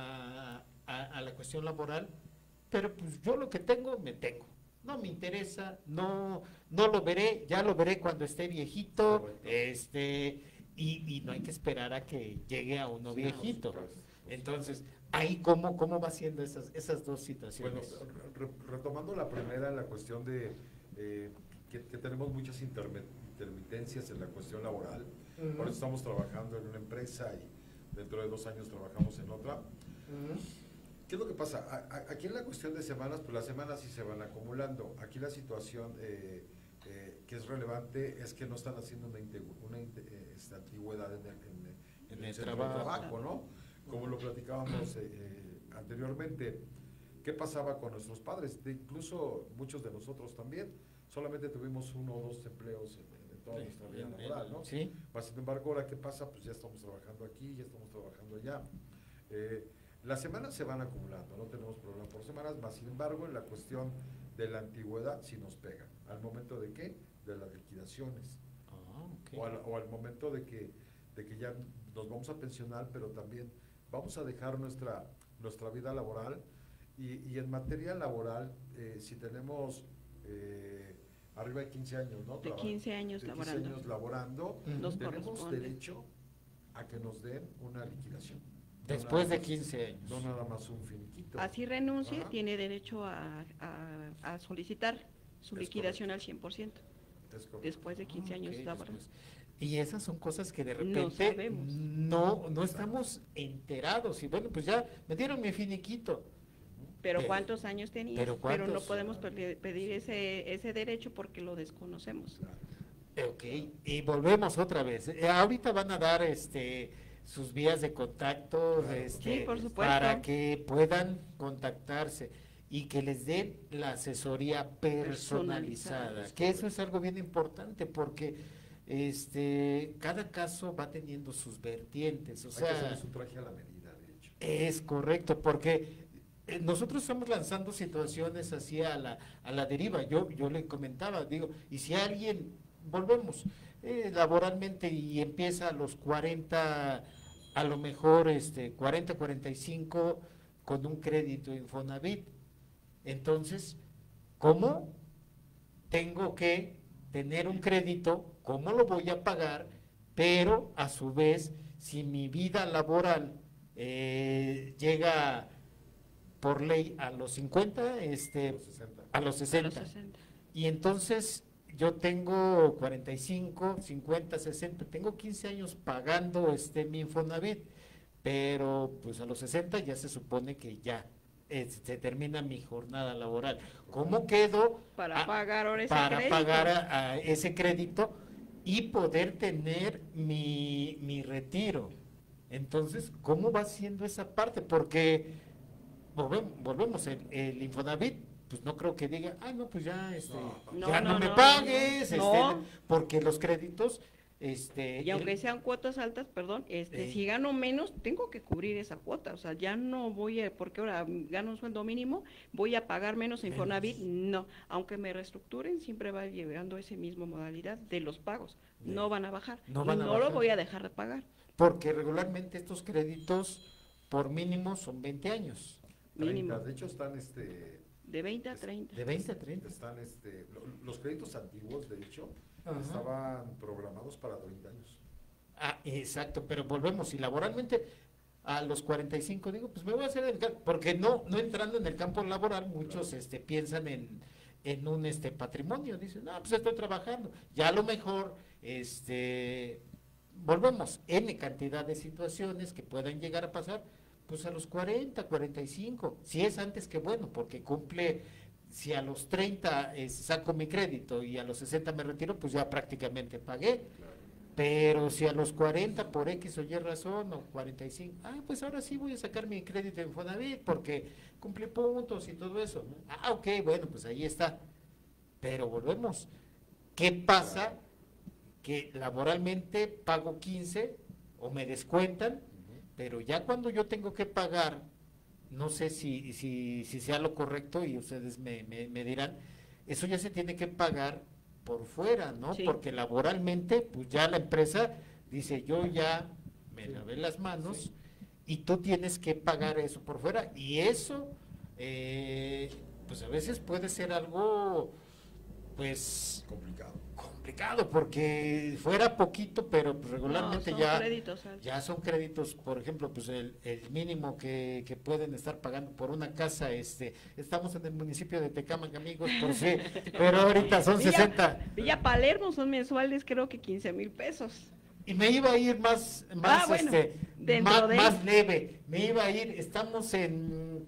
a, a, a la cuestión laboral, pero pues yo lo que tengo, me tengo. No me interesa, no, no lo veré, ya lo veré cuando esté viejito, Correcto. este, y, y no hay que esperar a que llegue a uno Sí, viejito. por supuesto. Entonces, ahí cómo, cómo va siendo esas, esas dos Bueno, situaciones. re- retomando la primera, la cuestión de eh, que, que tenemos muchas interme- intermitencias en la cuestión laboral. Ujú. Por eso estamos trabajando en una empresa y dentro de dos años trabajamos en otra. Ujú. ¿Qué es lo que pasa? A- a- aquí en la cuestión de semanas, pues las semanas sí se van acumulando. Aquí la situación eh, eh, que es relevante es que no están haciendo una, inte- una inte- eh, esta antigüedad en el, en el- en En el el centro de trabajo. trabajo, ¿no? Como lo platicábamos eh, eh, anteriormente. ¿Qué pasaba con nuestros padres? De incluso muchos de nosotros también. Solamente tuvimos uno o dos empleos en, en toda nuestra vida laboral, ¿no? Sí. Mas, sin embargo, ahora, ¿qué pasa? Pues ya estamos trabajando aquí, ya estamos trabajando allá. Eh, las semanas se van acumulando, no tenemos problema por semanas, más sin embargo, en la cuestión de la antigüedad sí nos pega. ¿Al momento de qué? De las liquidaciones. Ah, ok. O, al, o al momento de que, de que ya nos vamos a pensionar, pero también vamos a dejar nuestra, nuestra vida laboral. Y, y en materia laboral, eh, si tenemos eh, arriba de quince años, ¿no? De Traba- quince años de quince laborando. años laborando, Nos tenemos corresponde. derecho a que nos den una liquidación. No Después nada de más- quince años. No nada más un finiquito. Así renuncie, Ajá. tiene derecho a, a- a solicitar su Es liquidación al cien por ciento Es correcto. después de quince años Ok, laborando. después. Y esas son cosas que de No repente sabemos. no, no estamos enterados. Y bueno, pues ya me dieron mi finiquito. Pero Pero- ¿cuántos años tenía? pero Pero, ¿cuántos? no podemos pedir, pedir ese, ese derecho porque lo desconocemos. Ok, y volvemos otra vez. Eh, ahorita van a dar este sus vías de contacto Claro. este, Sí, por supuesto. para que puedan contactarse y que les den la asesoría personalizada, Personalizada. que eso es algo bien importante porque este cada caso va teniendo sus vertientes, o Hay que sea, hacerle su traje a la medida, de hecho. es correcto, porque eh, nosotros estamos lanzando situaciones así a la, a la deriva. Yo, yo le comentaba, digo, y si alguien, volvemos, eh, laboralmente y empieza a los cuarenta, a lo mejor este cuarenta, cuarenta y cinco con un crédito Infonavit, entonces, ¿cómo tengo que tener un crédito? ¿Cómo lo voy a pagar? Pero a su vez, si mi vida laboral eh, llega por ley a los cincuenta, este, Los sesenta. a los A los sesenta, sesenta. y entonces yo tengo cuarenta y cinco, cincuenta, sesenta, tengo quince años pagando este mi Infonavit, pero pues a los sesenta ya se supone que ya eh, se termina mi jornada laboral. ¿Cómo quedo Para a- pagar ahora ese para crédito. pagar a, a ese crédito y poder tener mi, mi retiro? Entonces, ¿cómo va siendo esa parte? Porque volvemos, volvemos el, el Infonavit, pues no creo que diga, ah, no, pues ya, este, No, ya no, no, me no, pagues, no. este, porque los créditos, este, Y aunque el- sean cuotas altas, perdón, este, Eh. si gano menos, tengo que cubrir esa cuota. O sea, ya no voy a, porque ahora gano un sueldo mínimo, voy a pagar menos en Menos. Infonavit. No, aunque me reestructuren, siempre va llevando esa misma modalidad de los pagos. De- No van a bajar. no y van a no bajar. lo voy a dejar de pagar. porque regularmente estos créditos por mínimo son veinte años, Mínimo. treinta. De hecho, están este. De veinte a treinta. de veinte a treinta. Están este, lo- los créditos antiguos, de hecho, Ajá. estaban programados para treinta años. Ah, exacto, pero volvemos, y laboralmente, a los cuarenta y cinco, digo, pues me voy a hacer el campo, porque no, no entrando en el campo laboral, muchos este, piensan en, en un este patrimonio, dicen, no, pues estoy trabajando, ya a lo mejor, este, volvemos, N cantidad de situaciones que puedan llegar a pasar, pues a los cuarenta, cuarenta y cinco, si es antes que bueno, porque cumple, si a los treinta eh, saco mi crédito y a los sesenta me retiro, pues ya prácticamente pagué. Pero si a los cuarenta por X o Y razón, o cuarenta y cinco, ah, pues ahora sí voy a sacar mi crédito en Infonavit porque cumplí puntos y todo eso. Ah, ok, bueno, pues ahí está. Pero volvemos. ¿Qué pasa? Que laboralmente pago quince o me descuentan, pero ya cuando yo tengo que pagar, no sé si, si, si sea lo correcto y ustedes me, me, me dirán, eso ya se tiene que pagar por fuera, ¿no? Sí. Porque laboralmente, pues ya la empresa dice, yo ya me Sí. lavé las manos Sí. y tú tienes que pagar eso por fuera. Y eso, eh, pues a veces puede ser algo, pues, Complicado. complicado, porque fuera poquito, pero pues, regularmente No, son ya, créditos altos. ya son créditos, por ejemplo, pues el, el mínimo que, que pueden estar pagando por una casa, este, estamos en el municipio de Tecámac, amigos, por sí, pero ahorita son Villa- sesenta. Villa Palermo son mensuales creo que quince mil pesos. Y me iba a ir más, más, Ah, bueno, este, dentro más, de- más leve, me iba a ir, estamos en,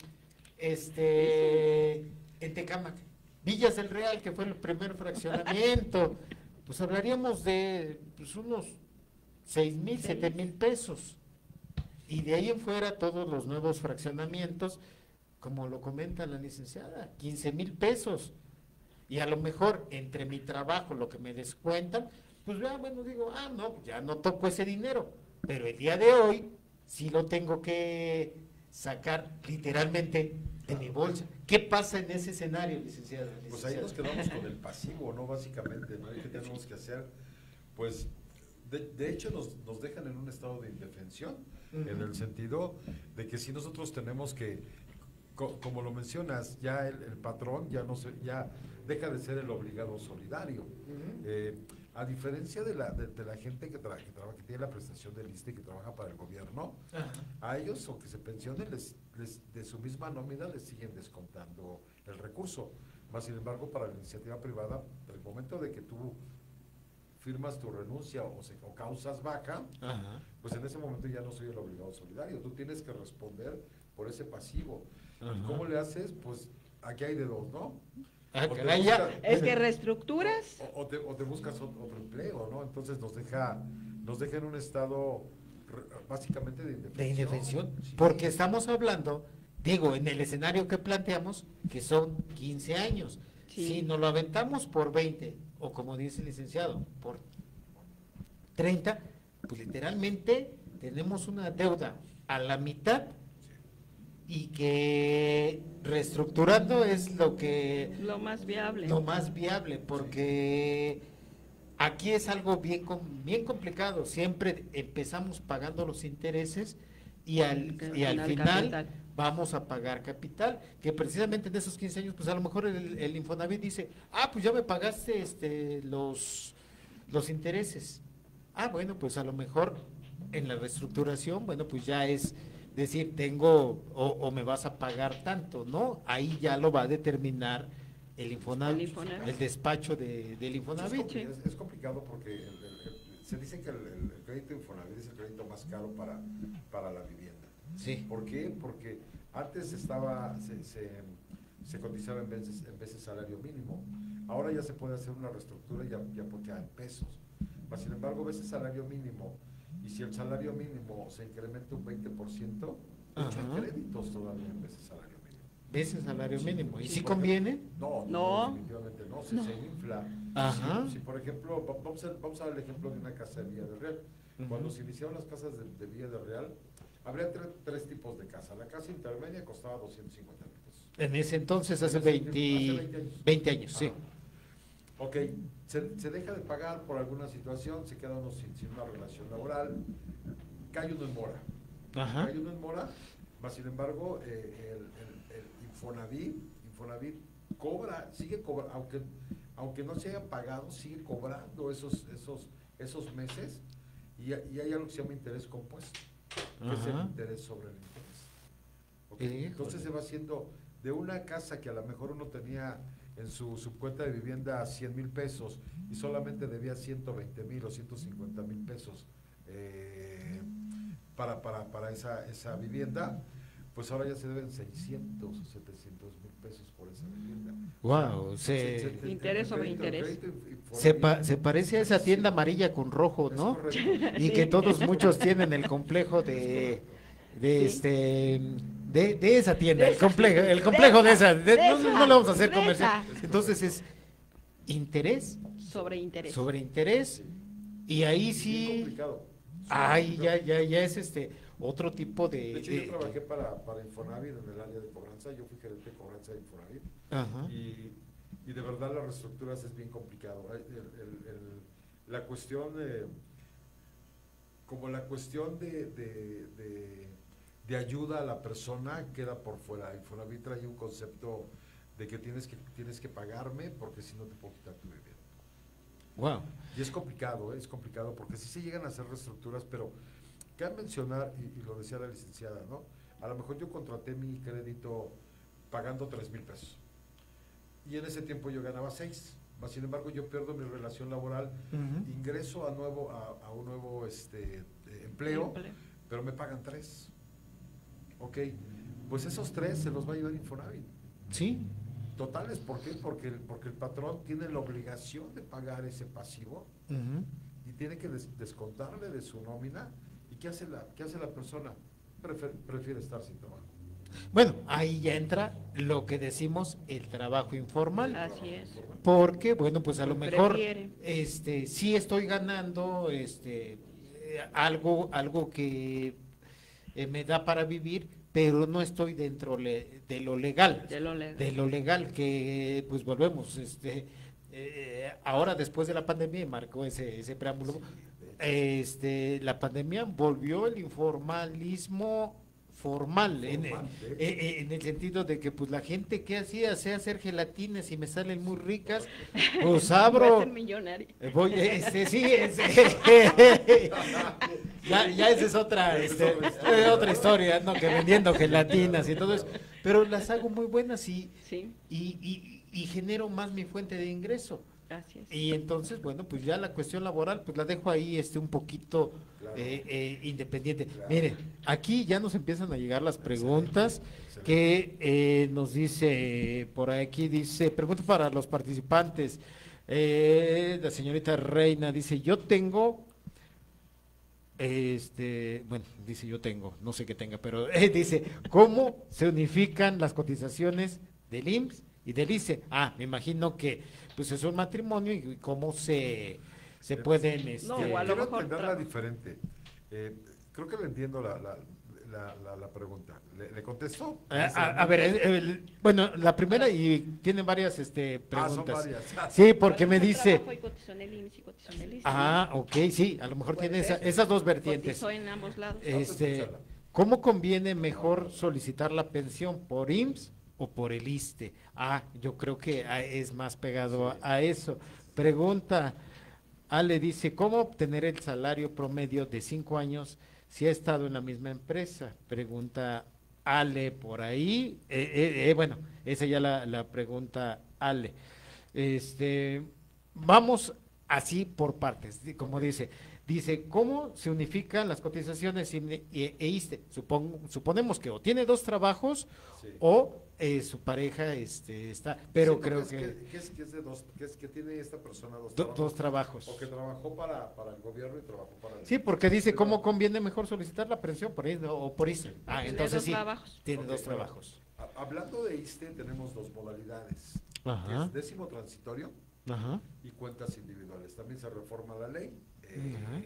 este, en Tecámac, Villas del Real, que fue el primer fraccionamiento, pues hablaríamos de, pues unos seis mil, siete mil pesos, y de ahí en fuera todos los nuevos fraccionamientos, como lo comenta la licenciada, quince mil pesos, y a lo mejor entre mi trabajo, lo que me descuentan, pues ya, bueno, digo, ah, no, ya no toco ese dinero, pero el día de hoy sí lo tengo que sacar literalmente de mi bolsa. ¿Qué pasa en ese escenario, licenciada? Pues ahí licenciada? nos quedamos con el pasivo, ¿no? Básicamente, ¿no? ¿Qué tenemos que hacer? Pues, de, de hecho, nos, nos dejan en un estado de indefensión, Ujú. en el sentido de que si nosotros tenemos que, co- como lo mencionas, ya el, el patrón ya no se, ya deja de ser el obligado solidario. Ujú. Eh, a diferencia de la, de, de la gente que, tra- que, trabaja, que tiene la prestación del I S S S T E y que trabaja para el gobierno, Ajá. a ellos, aunque se pensionen, les, les- de su misma nómina les siguen descontando el recurso. Más sin embargo, para la iniciativa privada, el momento de que tú firmas tu renuncia o, se, o causas baja, Ajá. pues en ese momento ya no soy el obligado solidario. Tú tienes que responder por ese pasivo. Ajá. ¿Y cómo le haces? Pues aquí hay de dos, ¿no? Ah, O te caray, ya. buscas- Es que reestructuras. o, o te, o te buscas ot- otro empleo, ¿no? Entonces nos deja, nos deja en un estado re- básicamente de indefensión. De indefensión, Sí. porque estamos hablando, digo, en el escenario que planteamos, que son quince años. Sí. Si nos lo aventamos por veinte, o como dice el licenciado, por treinta, pues literalmente tenemos una deuda a la mitad y que reestructurando es lo que Lo más viable. lo más viable, porque aquí es algo bien, com- bien complicado. Siempre empezamos pagando los intereses y al, y al Al final capital. vamos a pagar capital, que precisamente en esos quince años, pues a lo mejor el, el Infonavit dice, ah, pues ya me pagaste este los, los intereses. Ah, bueno, pues a lo mejor en la reestructuración, bueno, pues ya es decir, tengo o, o me vas a pagar tanto, ¿no? Ahí ya lo va a determinar el Infonavit, El Infonavit. el despacho de, del Es, Infonavit. compli- es- es complicado porque el- el- el- se dice que el, el- el crédito Infonavit es el crédito más caro para, para la vivienda. Sí. ¿Por qué? Porque antes estaba, se, se, se cotizaba en veces, en veces salario mínimo. Ahora ya se puede hacer una reestructura ya, ya porque en pesos. Mas, sin embargo, veces salario mínimo, y si el salario mínimo se incrementa un veinte por ciento, de hecho, Ajá. hay créditos todavía en veces salario mínimo. ¿Ves el salario Sí, mínimo? ¿Y sí, si porque- conviene? No, no, No. definitivamente no, se, No. se infla. Ajá. Si, si, por ejemplo, va- vamos a, vamos a dar el ejemplo de una casa de Villa del Real. Cuando Ujú. se iniciaron las casas de, de Villa del Real, habría tre- tres tipos de casa. La casa intermedia costaba doscientos cincuenta mil pesos. En ese entonces, hace Hace veinte, veinte años. veinte años, sí. Ajá. Ok, se, se deja de pagar por alguna situación, se queda uno sin, sin una relación laboral, cae uno en mora. Ajá. Cae uno en mora, más sin embargo, eh, el, el- el Infonavit, Infonavit cobra, sigue cobrando, aunque, aunque no se haya pagado, sigue cobrando esos, esos, esos meses y, y hay algo que se llama interés compuesto. que es el Ajá. interés sobre el interés. ¿Ok? Híjole. Entonces se va haciendo de una casa que a lo mejor uno tenía en su subcuenta de vivienda cien mil pesos y solamente debía ciento veinte mil o ciento cincuenta mil pesos eh, para, para, para esa, esa vivienda, pues ahora ya se deben seiscientos o setecientos mil pesos por esa vivienda. Wow, se, el- el Interés sobre crédito- el interés. crédito inf- se, pa- se parece a esa tienda amarilla con rojo, Es ¿no? correcto. Y que todos, muchos tienen el complejo de, de Sí. este, de, de esa tienda, De el esa. complejo, el complejo de esa, de- De no, esa. no le vamos a hacer De comercial. esa. Entonces es interés Sobre interés. sobre interés, y ahí Bien sí, complicado. ay, ya, ya, ya es este otro tipo de, De hecho, de- yo trabajé para, para Infonavit en el área de cobranza, yo fui gerente de cobranza de Infonavit, Ajá. y, y de verdad las reestructuras es bien complicado. El- el- el- la cuestión, eh, como la cuestión de, de, de, de ayuda a la persona queda por fuera. Infonavit trae un concepto de que tienes que, tienes que pagarme porque si no te puedo quitar tu vivienda. Wow. Y es complicado, ¿eh? Es complicado porque sí se llegan a hacer reestructuras, pero cabe mencionar, y, y lo decía la licenciada, ¿no? A lo mejor yo contraté mi crédito pagando tres mil pesos y en ese tiempo yo ganaba seis. Mas, sin embargo, yo pierdo mi relación laboral, Ujú. ingreso a nuevo a, a un nuevo este eh, empleo, Empleo. pero me pagan tres. Ok, pues esos tres se los va a llevar Infonavit. Sí. Totales, ¿por qué? Porque el, porque el patrón tiene la obligación de pagar ese pasivo Ujú. y tiene que des- descontarle de su nómina. ¿Y qué hace la, qué hace la persona? Prefer- prefiere estar sin trabajo. Bueno, ahí ya entra lo que decimos el trabajo informal. Así es. Porque, bueno, pues a lo mejor, Prefiere. este, sí estoy ganando, este, eh, algo, algo que eh, me da para vivir, pero no estoy dentro le- de lo legal, De lo legal. de lo legal que, pues volvemos, este, eh, ahora después de la pandemia, marcó ese, ese preámbulo, este, la pandemia volvió el informalismo formal, en, Formal, eh, de hecho. eh, en el sentido de que pues la gente que hacía, sé hacer gelatinas y me salen muy ricas, pues Va a abro, ser millonario. eh, voy, este, sí, este, ya, ya esa es otra, este, eh, otra historia, ¿no? Que vendiendo gelatinas y todo eso, pero las hago muy buenas y, Sí, y, y, y genero más mi fuente de ingreso. así es. Y entonces, bueno, pues ya la cuestión laboral, pues la dejo ahí este un poquito Claro. eh, eh, independiente. Claro. Miren, aquí ya nos empiezan a llegar las preguntas que eh, nos dice, por aquí dice, pregunta para los participantes. Eh, la señorita Reina dice, yo tengo, este, bueno, dice yo tengo, no sé qué tenga, pero eh, dice, ¿cómo se unifican las cotizaciones del I M S S y del I C E? Ah, me imagino que pues es un matrimonio y cómo se, se pueden, este, No, o a lo Quiero mejor entenderla tra- diferente. Eh, creo que le entiendo la, la, la, la- la pregunta. ¿Le, le contesto? a, a- a ver, eh, el- bueno, la primera y tiene varias este, Ah, son preguntas. varias. Sí, porque me Yo dice, trabajo y cotizo en el I M S S y cotizo en el I C E. ah, ok, sí, a lo mejor Puede tiene esa- ser. esas dos vertientes. Cotizo en ambos lados. Este, escucharla. ¿cómo conviene mejor solicitar la pensión? ¿Por I M S S o por el I S S S T E? Ah, yo creo que ah, es más pegado a, a eso. Pregunta, Ale dice, ¿cómo obtener el salario promedio de cinco años si ha estado en la misma empresa? Pregunta Ale por ahí. Eh, eh, eh, bueno, esa ya la, la pregunta Ale. Este, vamos así por partes, di- como dice. Dice, ¿cómo se unifican las cotizaciones I M S S e, e I S S S T E? Supon- suponemos que o tiene dos trabajos Sí. o eh, su pareja este, está, pero Sí, no, creo es que, que, es, que es de dos, que es que tiene esta persona dos do- trabajos. dos trabajos. O que trabajó para, para el gobierno y trabajó para el... Sí, porque dice, Pero- ¿cómo conviene mejor solicitar la pensión por I S S S T E o por I S S S T E? Ah, Tiene entonces dos sí, trabajos. tiene Ok, dos bueno, trabajos. a- Hablando de I S S S T E, tenemos dos modalidades. Ajá. Que es décimo transitorio Ajá. y cuentas individuales. También se reforma la ley. eh, Ajá.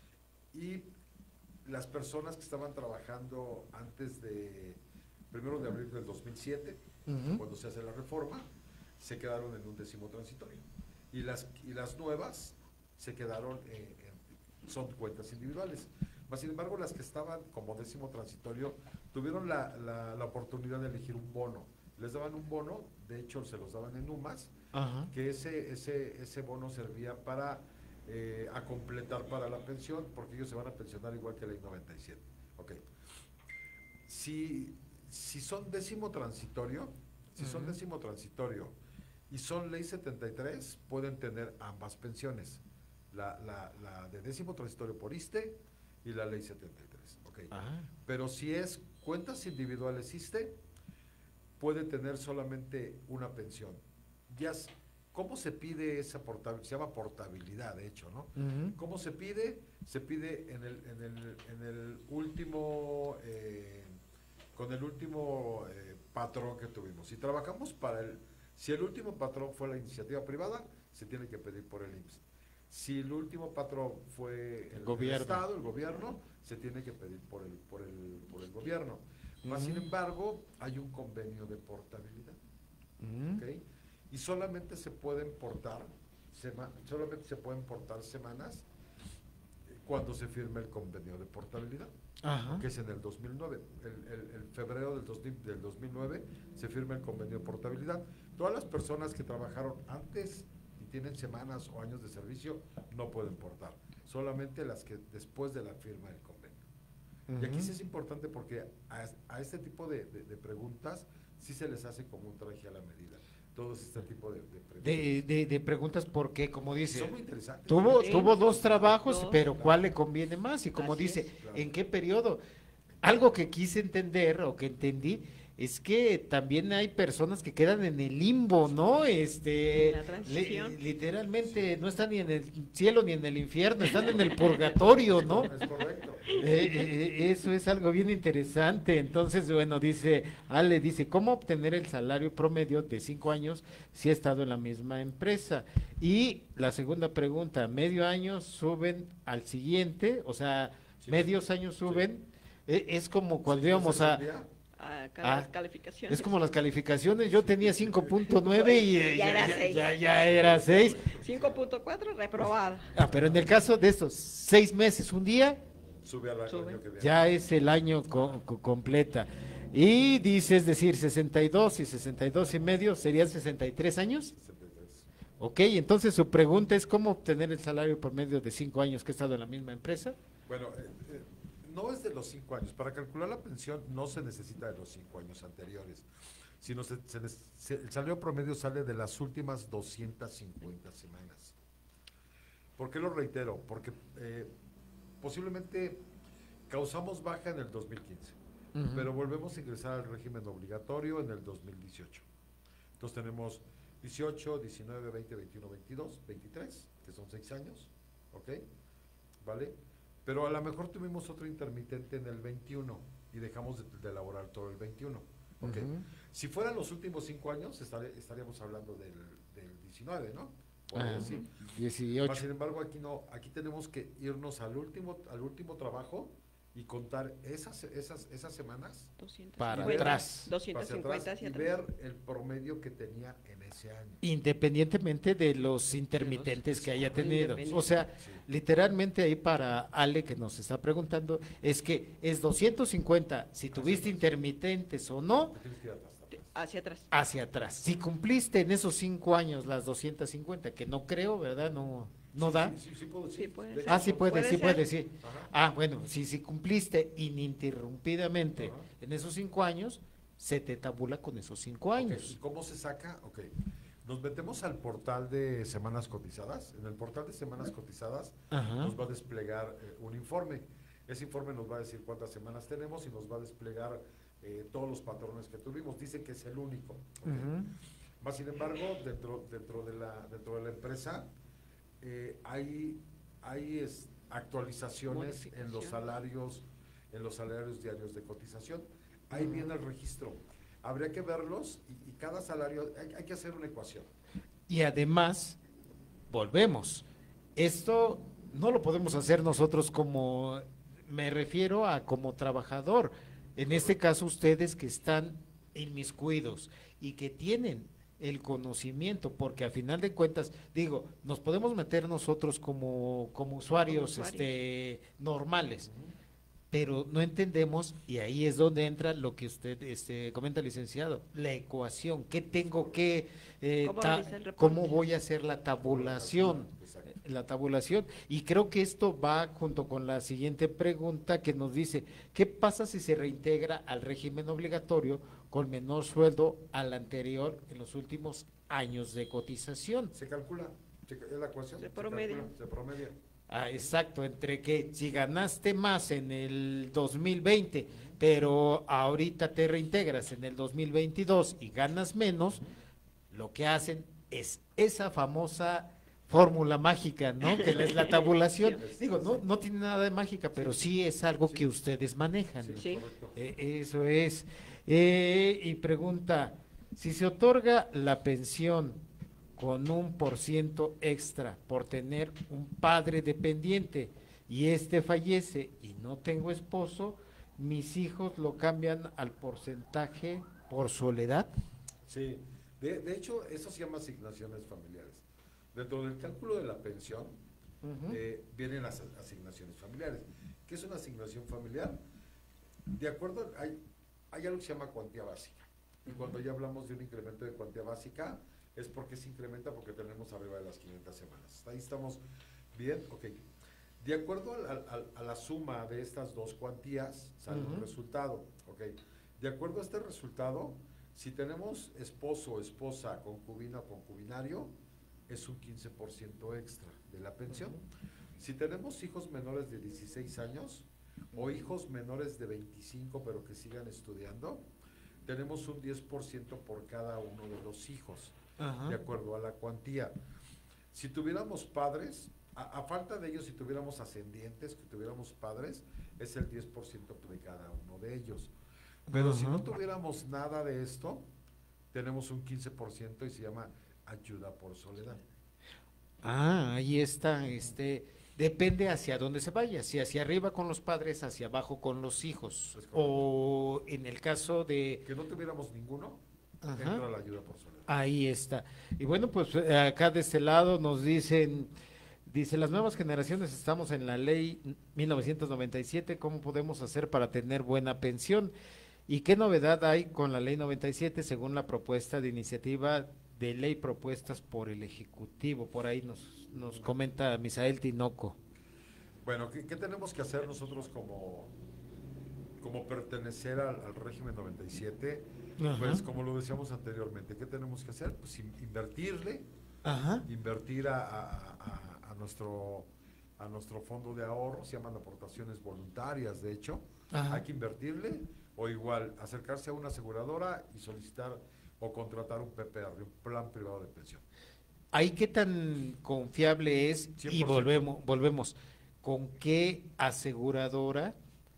Y las personas que estaban trabajando antes de primero de abril del dos mil siete, Ujú. cuando se hace la reforma, se quedaron en un décimo transitorio. Y las, y las nuevas se quedaron en, en- son cuentas individuales. Mas, sin embargo, las que estaban como décimo transitorio tuvieron la, la, la oportunidad de elegir un bono. Les daban un bono, de hecho se los daban en UMAS, Ajá. que ese, ese, ese bono servía para eh, a completar para la pensión, porque ellos se van a pensionar igual que la I noventa y siete. Ok. Si, si son décimo transitorio, si son Ujú. décimo transitorio y son ley setenta y tres, pueden tener ambas pensiones. La, la, la de décimo transitorio por ISSSTE y la ley setenta y tres. Ok. Ah, Pero si es cuentas individuales ISSSTE, puede tener solamente una pensión. Ya, s- ¿cómo se pide esa portabilidad? Se llama portabilidad, de hecho, ¿no? ujú. ¿Cómo se pide? Se pide en el, en el, en el último, eh, con el último eh, patrón que tuvimos. Si trabajamos para el, si el último patrón fue la iniciativa privada, se tiene que pedir por el I M S S. Si el último patrón fue el, el Gobierno. Estado, el gobierno, se tiene que pedir por el, por el, por el gobierno. Más sin Ujú. embargo, hay un convenio de portabilidad. Ujú. ¿Ok? Y solamente se pueden portar, sema- solamente se pueden portar semanas eh, cuando se firme el convenio de portabilidad, Ajá. que es en el dos mil nueve. El, el- el febrero del, dos mil del dos mil nueve se firma el convenio de portabilidad. Todas las personas que trabajaron antes y tienen semanas o años de servicio no pueden portar, solamente las que después de la firma del convenio. Y aquí sí es importante porque a, a este tipo de, de- de preguntas sí se les hace como un traje a la medida. Todos este tipo de, de preguntas. De, de, de preguntas porque, como dice, Son muy interesantes. tuvo, Sí. tuvo dos trabajos, Dos. pero ¿cuál le conviene más? Y como Así dice, es. Claro. ¿en qué periodo? Algo que quise entender o que entendí es que también hay personas que quedan en el limbo, ¿no? Este, En la transición. li- literalmente no están ni en el cielo ni en el infierno, están en el purgatorio, ¿no? Es correcto. Eh, eh, eso es algo bien interesante. Entonces, bueno, dice, Ale dice, ¿cómo obtener el salario promedio de cinco años si he estado en la misma empresa? Y la segunda pregunta, ¿medio año suben al siguiente? O sea, Sí. medios años suben. Eh, es como cuando Sí, íbamos entonces, a... un día, A cada Ah, calificaciones. Es como las calificaciones, yo tenía cinco punto nueve y eh, Ya ya, era ya- seis. ya- ya era seis. cinco punto cuatro reprobada. Ah, pero en el caso de estos seis meses, un día, sube al Sube. año que viene. ya es el año co- co- completa. Y dice, es decir, sesenta y dos y sesenta y dos y medio, ¿serían sesenta y tres años? setenta y tres. Ok, entonces su pregunta es, ¿cómo obtener el salario por medio de cinco años que he estado en la misma empresa? Bueno, eh, eh, no es de los cinco años. Para calcular la pensión no se necesita de los cinco años anteriores, sino se, se nes- se- el salario promedio sale de las últimas doscientas cincuenta semanas. ¿Por qué lo reitero? Porque eh, posiblemente causamos baja en el dos mil quince, Ujú. pero volvemos a ingresar al régimen obligatorio en el dos mil dieciocho. Entonces tenemos dieciocho, diecinueve, veinte, veintiuno, veintidós, veintitrés, que son seis años, ¿ok? ¿Vale? Pero a lo mejor tuvimos otro intermitente en el veintiuno y dejamos de, de elaborar todo el veintiuno, ¿ok? Ujú. Si fueran los últimos cinco años, estare- estaríamos hablando del, del diecinueve, ¿no? Por Ah, decir. Mas, dieciocho. sin embargo, aquí no, aquí tenemos que irnos al último, al último trabajo y contar esas, esas, esas semanas doscientos Para cincuenta, atrás. doscientos hacia cincuenta atrás hacia y atrás. ver el promedio que tenía en ese año. Independientemente de los intermitentes que haya tenido. O sea, Sí. literalmente ahí para Ale que nos está preguntando, es que es doscientos cincuenta si tuviste intermitentes o no, Te tienes que ir atrás, atrás. Hacia atrás. hacia atrás. Si cumpliste en esos cinco años las doscientos cincuenta, que no creo, ¿verdad? No, no da. Sí, sí, sí puedo decir. Sí puede De ser. hecho, Ah, sí puede, Puede sí ser. puede, sí. Ajá. Ah, bueno, si, si cumpliste ininterrumpidamente Ajá. en esos cinco años, se te tabula con esos cinco Ok, ¿y años. cómo se saca? Ok. Nos metemos al portal de semanas cotizadas. En el portal de semanas cotizadas Ajá. nos va a desplegar eh, un informe. Ese informe nos va a decir cuántas semanas tenemos y nos va a desplegar eh, todos los patrones que tuvimos. Dice que es el único. ¿ok? Ujú. Más sin embargo, dentro, dentro, de, la, dentro de la empresa eh, hay, hay es, actualizaciones en los Modificaciones. salarios, en los salarios diarios de cotización. Ahí viene el registro. Habría que verlos y, y cada salario, hay, hay que hacer una ecuación. Y además, volvemos, esto no lo podemos hacer nosotros como, me refiero a como trabajador, en este caso ustedes que están inmiscuidos y que tienen el conocimiento, porque a final de cuentas, digo, nos podemos meter nosotros como, como usuarios, Como usuarios. este, normales, pero no entendemos, y ahí es donde entra lo que usted este, comenta, licenciado, la ecuación, ¿qué tengo que, eh, ¿Cómo ta- realizar el reporte? cómo voy a hacer la tabulación? Exacto. la tabulación. Y creo que esto va junto con la siguiente pregunta que nos dice, ¿qué pasa si se reintegra al régimen obligatorio con menor sueldo al anterior en los últimos años de cotización? Se calcula, se, es la ecuación. Se promedia. calcula, se promedia. Ah, exacto, entre que si ganaste más en el dos mil veinte, pero ahorita te reintegras en el dos mil veintidós y ganas menos, lo que hacen es esa famosa fórmula mágica, ¿no? Que es la tabulación. Digo, no, no tiene nada de mágica, pero sí es algo que ustedes manejan. Sí. Eh, eso es. Eh, y pregunta, si se otorga la pensión con un por ciento extra por tener un padre dependiente y este fallece y no tengo esposo, mis hijos lo cambian al porcentaje por soledad. Sí, de, de hecho, eso se llama asignaciones familiares. Dentro del cálculo de la pensión, uh-huh. eh, vienen las asignaciones familiares. ¿Qué es una asignación familiar? De acuerdo, hay, hay algo que se llama cuantía básica. Y uh-huh. cuando ya hablamos de un incremento de cuantía básica, es porque se incrementa porque tenemos arriba de las quinientas semanas. Ahí estamos bien, ok. De acuerdo a, a, a la suma de estas dos cuantías, sale uh-huh. un resultado, ok. De acuerdo a este resultado, si tenemos esposo o esposa, concubina o concubinario, es un quince por ciento extra de la pensión. Uh-huh. Si tenemos hijos menores de dieciséis años o hijos menores de veinticinco pero que sigan estudiando, tenemos un diez por ciento por cada uno de los hijos, uh-huh. de acuerdo a la cuantía. Si tuviéramos padres, a, a falta de ellos, si tuviéramos ascendientes, que tuviéramos padres, es el diez por ciento de cada uno de ellos. Pero uh-huh. si no tuviéramos nada de esto, tenemos un quince por ciento y se llama ayuda por soledad. Ah, ahí está, este, depende hacia dónde se vaya, si hacia arriba con los padres, hacia abajo con los hijos, o en el caso de... Que no tuviéramos ninguno, ajá. entra la ayuda por soledad. Ahí está. Y bueno, pues acá de este lado nos dicen, dice, las nuevas generaciones estamos en la ley mil novecientos noventa y siete, ¿cómo podemos hacer para tener buena pensión? ¿Y qué novedad hay con la ley noventa y siete según la propuesta de iniciativa de ley propuestas por el Ejecutivo? Por ahí nos, nos comenta Misael Tinoco. Bueno, ¿qué, qué tenemos que hacer nosotros como, como pertenecer al, al régimen noventa y siete? Ajá. Pues como lo decíamos anteriormente, ¿qué tenemos que hacer? Pues in, invertirle, Ajá. invertir a, a, a, a, nuestro, a nuestro fondo de ahorro, se llaman aportaciones voluntarias, de hecho, Ajá. hay que invertirle, o igual acercarse a una aseguradora y solicitar o contratar un P P R, un plan privado de pensión. ¿Ahí qué tan confiable es? cien por ciento. Y volvemos, volvemos, ¿con qué aseguradora?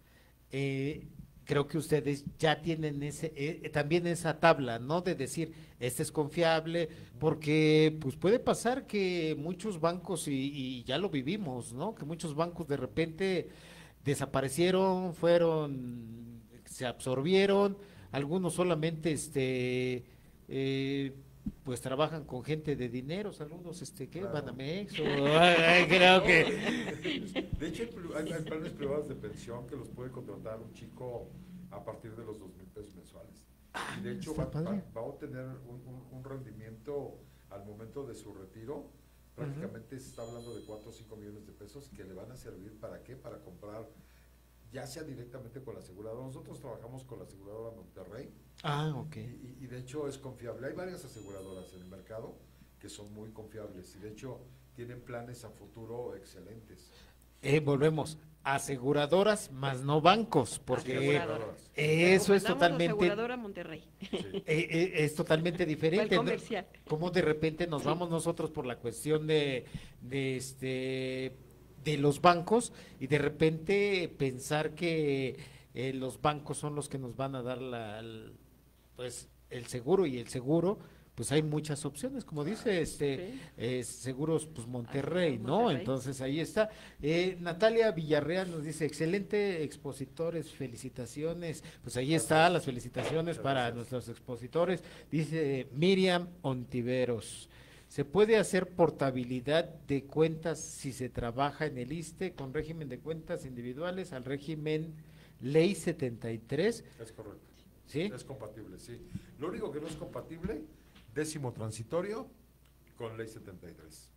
Eh, creo que ustedes ya tienen ese eh, también esa tabla, ¿no? De decir, este es confiable, porque pues puede pasar que muchos bancos, y, y ya lo vivimos, ¿no? Que muchos bancos de repente desaparecieron, fueron, se absorbieron, algunos solamente este eh, pues trabajan con gente de dinero, saludos, este, ¿qué? Claro. Banamex, o, ay, creo que... De hecho, hay, hay planes privados de pensión que los puede contratar un chico a partir de los dos mil pesos mensuales. Y de hecho va, va, va a obtener un, un, un rendimiento al momento de su retiro, prácticamente uh-huh. se está hablando de cuatro o cinco millones de pesos que le van a servir, ¿para qué? Para comprar, ya sea directamente con la aseguradora. Nosotros trabajamos con la aseguradora Monterrey. Ah, ok. Y, y de hecho es confiable. Hay varias aseguradoras en el mercado que son muy confiables y de hecho tienen planes a futuro excelentes. Eh, volvemos, aseguradoras más no bancos, porque eso es totalmente... Aseguradora Monterrey. Sí. Eh, eh, es totalmente diferente. Comercial. ¿No? Como de repente nos vamos nosotros por la cuestión de, de este... de los bancos y de repente pensar que eh, los bancos son los que nos van a dar la, el, pues el seguro, y el seguro pues hay muchas opciones, como dice este sí. eh, seguros pues Monterrey, ¿no? Monterrey. Entonces ahí está. eh, Natalia Villarreal nos dice, excelente expositores, felicitaciones. Pues ahí está, las felicitaciones para nuestros expositores. Dice Miriam Ontiveros, ¿se puede hacer portabilidad de cuentas si se trabaja en el ISSSTE con régimen de cuentas individuales al régimen Ley setenta y tres? Es correcto. ¿Sí? Es compatible, sí. Lo único que no es compatible, décimo transitorio con Ley setenta y tres.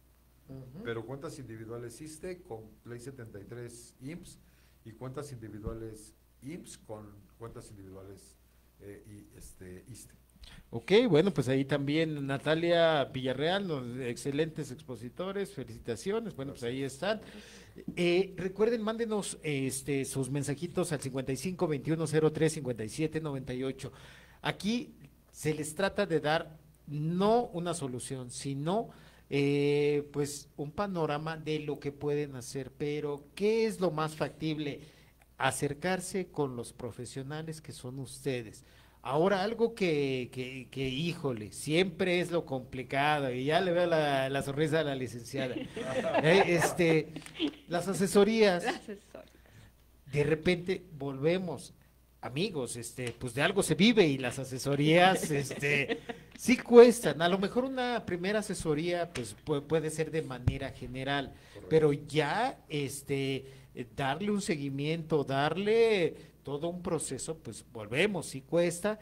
Uh-huh. Pero cuentas individuales ISSSTE con ley setenta y tres I M S S y cuentas individuales I M S S con cuentas individuales eh, y este ISSSTE. Ok, bueno, pues ahí también Natalia Villarreal, los excelentes expositores, felicitaciones, bueno, pues ahí están. Eh, recuerden, mándenos este, sus mensajitos al cincuenta y cinco, veintiuno, cero tres, cincuenta y siete, noventa y ocho. Aquí se les trata de dar no una solución, sino eh, pues un panorama de lo que pueden hacer, pero ¿qué es lo más factible? Acercarse con los profesionales que son ustedes. Ahora, algo que, que, que, híjole, siempre es lo complicado, y ya le veo la, la sonrisa a la licenciada. eh, este, las asesorías, Las asesorías. De repente volvemos, amigos, este, pues de algo se vive y las asesorías, este, sí cuestan. A lo mejor una primera asesoría, pues puede, puede ser de manera general, correcto, pero ya, este, darle un seguimiento, darle todo un proceso, pues volvemos, sí cuesta,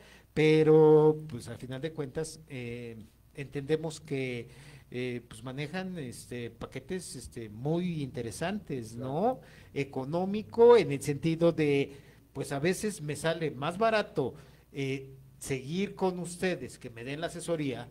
pero pues al final de cuentas eh, entendemos que eh, pues manejan este paquetes este muy interesantes, ¿no? Económico en el sentido de, pues a veces me sale más barato eh, seguir con ustedes que me den la asesoría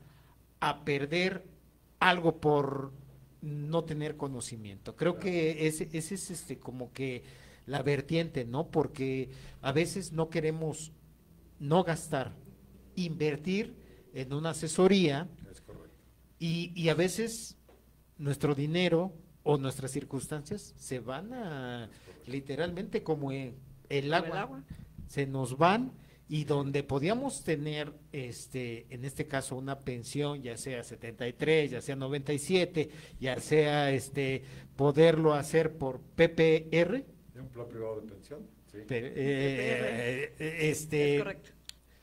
a perder algo por no tener conocimiento. Creo que ese, ese es este como que la vertiente, ¿no? Porque a veces no queremos no gastar, invertir en una asesoría. Es correcto. Y, y a veces nuestro dinero o nuestras circunstancias se van a, literalmente como el agua, el agua, se nos van, y donde podíamos tener, este, en este caso, una pensión, ya sea setenta y tres, ya sea noventa y siete, ya sea este, poderlo hacer por P P R, un plan privado de pensión, sí. Pero, eh, este, es correcto.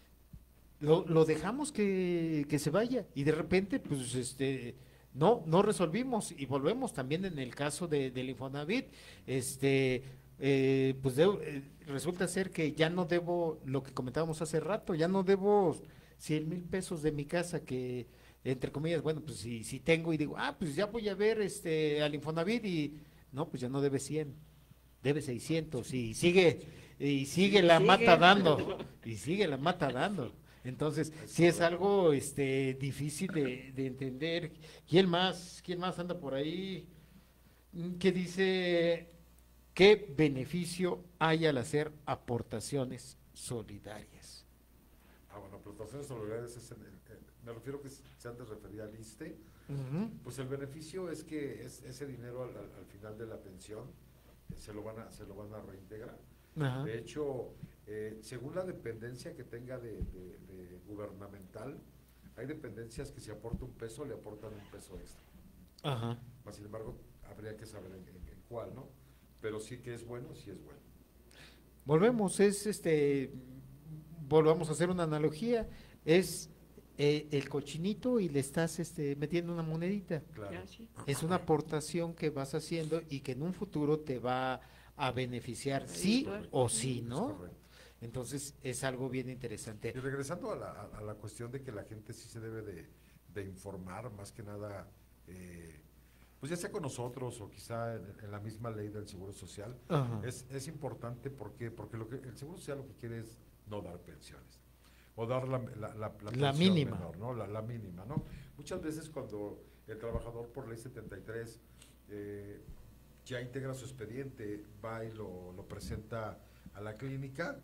Lo, lo dejamos que, que se vaya y de repente, pues, este, no, no resolvimos y volvemos también en el caso de, del Infonavit, este, eh, pues de, eh, resulta ser que ya no debo, lo que comentábamos hace rato, ya no debo cien mil pesos de mi casa que, entre comillas, bueno, pues si, si tengo y digo, ah, pues ya voy a ver este al Infonavit y, no, pues ya no debe cien. Debe seiscientos y sigue y sigue la sigue. mata dando y sigue la mata dando. Entonces, sí es algo este difícil de, de entender. ¿Quién más? ¿Quién más anda por ahí? Que dice, ¿qué beneficio hay al hacer aportaciones solidarias? Ah, bueno, aportaciones solidarias es en el, eh, me refiero que se antes refería al ISSSTE. Uh-huh. Pues el beneficio es que es ese dinero al, al, al final de la pensión se lo van a se lo van a reintegrar. Uh-huh. De hecho, eh, según la dependencia que tenga de, de, de gubernamental, hay dependencias que si aporta un peso le aportan un peso extra. Uh-huh. Mas, sin embargo, habría que saber en, en, en cuál, ¿no? Pero sí que es bueno, sí es bueno. Volvemos, es este, volvamos a hacer una analogía, es eh, el cochinito y le estás este, metiendo una monedita. Claro. Ya, sí. Es una aportación que vas haciendo y que en un futuro te va a beneficiar, sí Correcto. o sí, ¿no? Es correcto. Entonces es algo bien interesante. Y regresando a la, a, a la cuestión de que la gente sí se debe de, de informar, más que nada, eh, pues ya sea con nosotros o quizá en, en la misma ley del Seguro Social, Ajá. es, es importante porque, porque lo que el Seguro Social lo que quiere es no dar pensiones, o dar la, la, la, la, la mínima, menor, ¿no? La, la mínima, ¿no? Muchas veces cuando el trabajador por ley setenta y tres eh, ya integra su expediente, va y lo, lo presenta a la clínica,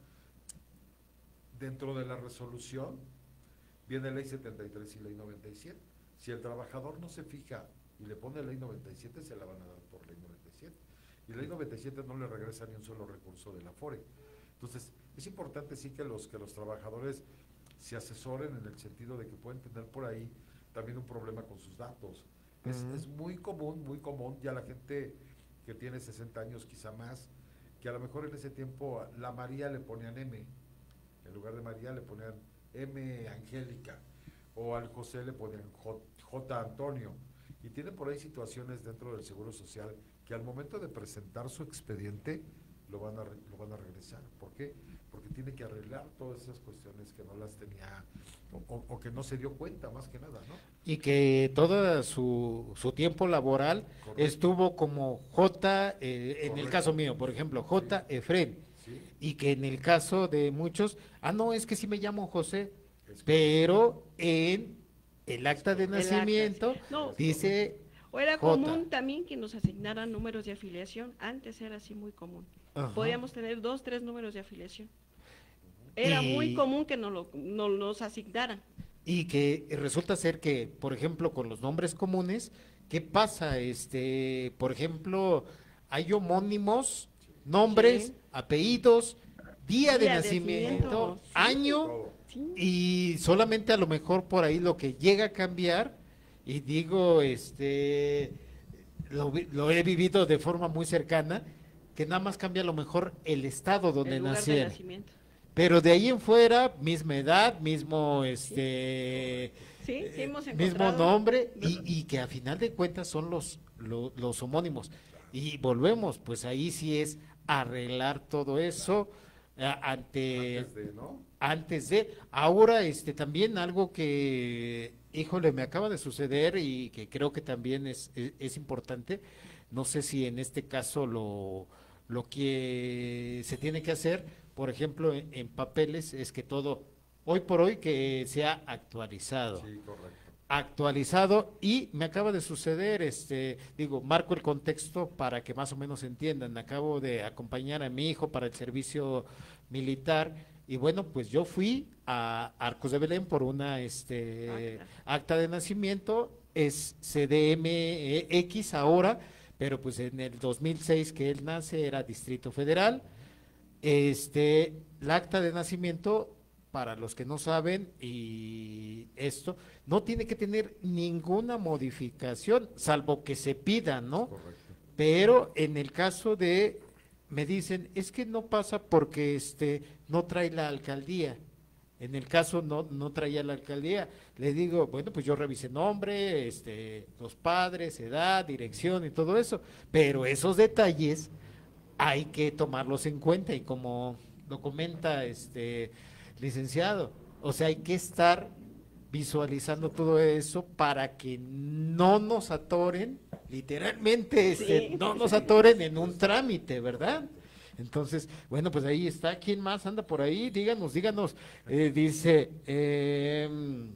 dentro de la resolución viene ley setenta y tres y ley noventa y siete. Si el trabajador no se fija y le pone ley noventa y siete, se la van a dar por ley noventa y siete. Y ley noventa y siete no le regresa ni un solo recurso del Afore. Entonces, es importante sí que los, que los trabajadores se asesoren en el sentido de que pueden tener por ahí también un problema con sus datos. Uh-huh. Es, es muy común, muy común, ya la gente que tiene sesenta años, quizá más, que a lo mejor en ese tiempo la María le ponían M, en lugar de María le ponían M Angélica, o al José le ponían J, J Antonio, y tiene por ahí situaciones dentro del Seguro Social que al momento de presentar su expediente lo van a, lo van a regresar. ¿Por qué? Porque tiene que arreglar todas esas cuestiones que no las tenía o, o, o que no se dio cuenta, más que nada, ¿no? Y que todo su, su tiempo laboral Correcto. estuvo como J, eh, en el Correcto. caso mío, por ejemplo, J. Sí. Efren, Sí. y que en el caso de muchos, ah, no, es que sí me llamo José, Es pero en el acta de El acta, nacimiento sí. No. dice O era J. común también que nos asignaran números de afiliación, antes era así muy común. Ajá. Podíamos tener dos, tres números de afiliación. Era Y- muy común que nos, lo, nos los asignaran. Y que resulta ser que, por ejemplo, con los nombres comunes, ¿qué pasa? Este, por ejemplo, hay homónimos, nombres, Sí. apellidos, día, de Día de nacimiento, nacimiento, sí. año, todo. Sí. y solamente a lo mejor por ahí lo que llega a cambiar, y digo, este, lo, vi- lo he vivido de forma muy cercana, que nada más cambia a lo mejor el estado donde El lugar de nacieron. nacimiento. Pero de ahí en fuera, misma edad, mismo este Sí, sí eh, hemos mismo encontrado. nombre, y, y que a final de cuentas son los, lo- los homónimos. Y volvemos, pues ahí sí es arreglar todo eso eh, ante Antes de, ¿no? antes de, ahora este también algo que, híjole, me acaba de suceder y que creo que también es, es, es importante, no sé si en este caso lo, lo que se tiene que hacer, por ejemplo, en, en papeles, es que todo, hoy por hoy, que sea actualizado. Sí, correcto. Actualizado, y me acaba de suceder, este, digo, marco el contexto para que más o menos entiendan. Acabo de acompañar a mi hijo para el servicio militar, y bueno, pues yo fui a Arcos de Belén por una este Acta. acta de nacimiento, es C D M X ahora, pero pues en el dos mil seis que él nace era Distrito Federal. Este, la acta de nacimiento, para los que no saben, y esto, no tiene que tener ninguna modificación, salvo que se pida, ¿no? Correcto. Pero en el caso de, me dicen, es que no pasa porque este no trae la alcaldía. En el caso no, no traía la alcaldía. Le digo, bueno, pues yo revisé nombre, este, los padres, edad, dirección y todo eso. Pero esos detalles hay que tomarlos en cuenta, y como lo comenta este licenciado, o sea, hay que estar visualizando todo eso para que no nos atoren, literalmente, este, Sí. no nos atoren en un trámite, ¿verdad? Entonces, bueno, pues ahí está. ¿Quién más anda por ahí? Díganos, díganos. Eh, dice, eh,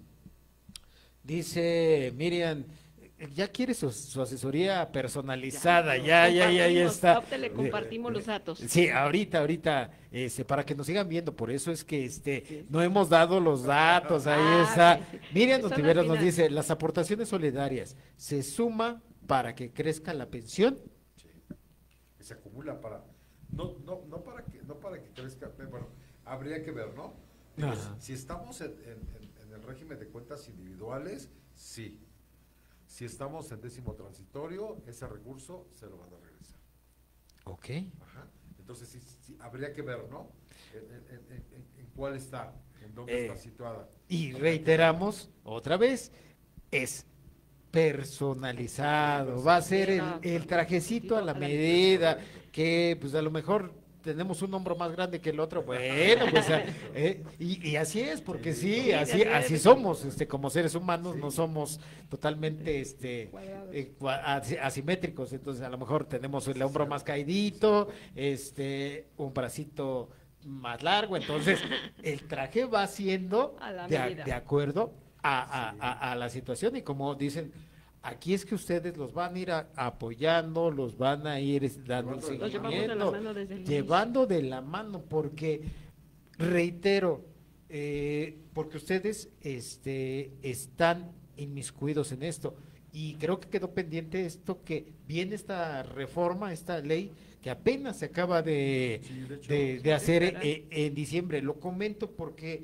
dice Miriam, ya quiere su, su asesoría personalizada, ya, ya, ya, ya, Compartimos, está. ahorita le compartimos los datos. Sí, ahorita, ahorita, este, para que nos sigan viendo, por eso es que este, Sí. no hemos dado los datos, ahí Ah, está. sí, sí. Miriam Son Ontiveros al nos final. dice, las aportaciones solidarias, ¿se suma para que crezca la pensión? Sí. Que se acumula para, no, no, no para que, no para que crezca, eh, bueno, habría que ver, ¿no? Digo, Ajá. si estamos en, en- en- en el régimen de cuentas individuales, sí. Si estamos en décimo transitorio, ese recurso se lo van a regresar. Ok. Ajá. Entonces sí, sí, habría que ver, ¿no? En, en- en- en- en cuál está, en dónde Eh, está situada. Y reiteramos otra vez, es personalizado, va a ser el, el trajecito a la medida, que pues a lo mejor tenemos un hombro más grande que el otro, bueno, pues a- eh, y, y así es, porque sí, Sí, así, así es. así somos, este, como seres humanos, Sí. no somos totalmente este Cuadrados. eh, cua- asi- asimétricos, entonces a lo mejor tenemos el hombro más caidito, este, un bracito más largo, entonces el traje va siendo A la de, a- medida. de acuerdo a, a- a- a la situación, y como dicen, aquí es que ustedes los van a ir a- apoyando, los van a ir es, dando el Llevando de la Los llevamos de la seguimiento, mano desde el llevando de la mano, porque reitero, eh, porque ustedes este, están inmiscuidos en esto, y creo que quedó pendiente esto, que viene esta reforma, esta ley que apenas se acaba de, Sí, de hecho, de, de hacer esperar. eh, en diciembre. Lo comento porque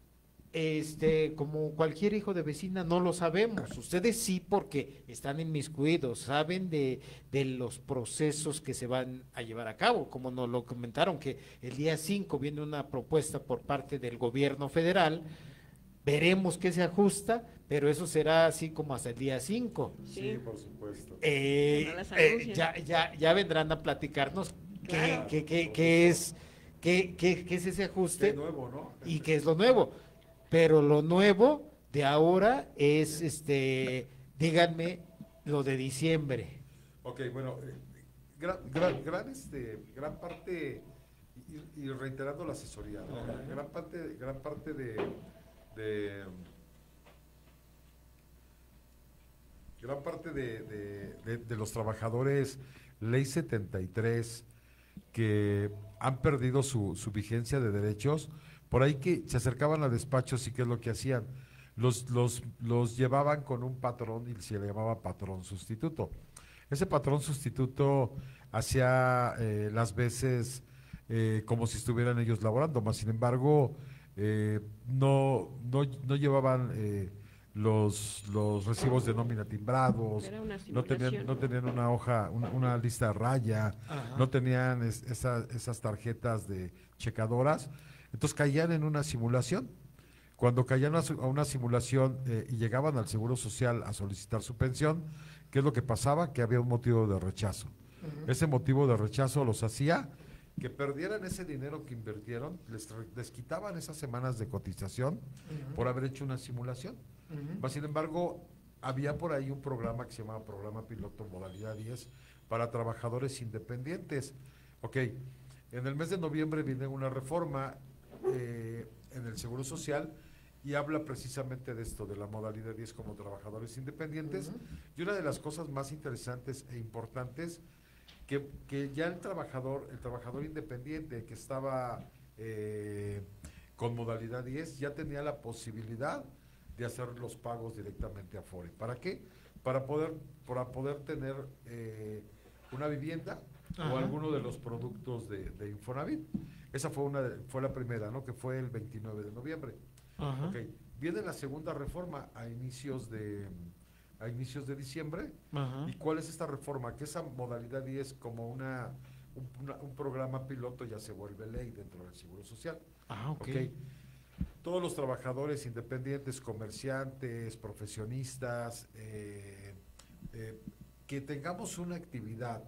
este, como cualquier hijo de vecina, no lo sabemos. Ustedes sí, porque están inmiscuidos, saben de, de los procesos que se van a llevar a cabo, como nos lo comentaron, que el día cinco viene una propuesta por parte del gobierno federal. Veremos qué se ajusta, pero eso será así como hasta el día cinco. Sí, por supuesto. Eh, Cuando las eh, anuncien. ya, ya, ya vendrán a platicarnos Claro. que, que, que es, que, que, que es ese ajuste Qué nuevo, ¿no? y que es lo nuevo. Pero lo nuevo de ahora es, este, díganme, lo de diciembre. Ok, bueno, eh, gran, gran, gran, este, gran parte, y, y reiterando la asesoría, ¿no? gran parte, gran parte de, de gran parte de, de, de, de los trabajadores Ley setenta y tres que han perdido su, su vigencia de derechos, por ahí que se acercaban a despachos y qué es lo que hacían, los, los, los llevaban con un patrón y se le llamaba patrón sustituto. Ese patrón sustituto hacía eh, las veces eh, como si estuvieran ellos laborando, más sin embargo eh, no, no, no llevaban eh, los, los recibos de nómina timbrados, Era una no tenían, simulación. no tenían una hoja, una, una lista de raya, Ajá. no tenían es, esa, esas tarjetas de checadoras, entonces caían en una simulación. Cuando caían a, su, a una simulación eh, y llegaban al Seguro Social a solicitar su pensión, ¿qué es lo que pasaba? Que había un motivo de rechazo. Uh-huh. Ese motivo de rechazo los hacía que perdieran ese dinero que invirtieron, les, les quitaban esas semanas de cotización uh-huh. por haber hecho una simulación. Uh-huh. Sin embargo, había por ahí un programa que se llamaba Programa Piloto Modalidad diez para trabajadores independientes. Ok, en el mes de noviembre viene una reforma eh, en el Seguro Social y habla precisamente de esto, de la modalidad diez como trabajadores independientes. Uh-huh. Y una de las cosas más interesantes e importantes, que, que ya el trabajador, el trabajador independiente que estaba eh, con modalidad diez, ya tenía la posibilidad de hacer los pagos directamente a Afore. ¿Para qué? Para poder, para poder tener eh, una vivienda Ajá. o alguno de los productos de, de Infonavit. Esa fue, una de, fue la primera, ¿no? Que fue el veintinueve de noviembre. Ajá. Okay. Viene la segunda reforma a inicios de a inicios de diciembre. Ajá. ¿Y cuál es esta reforma? Que esa modalidad diez como una un, una, un programa piloto ya se vuelve ley dentro del Seguro Social. Ah, ok. Okay. Todos los trabajadores independientes, comerciantes, profesionistas, eh, eh, que tengamos una actividad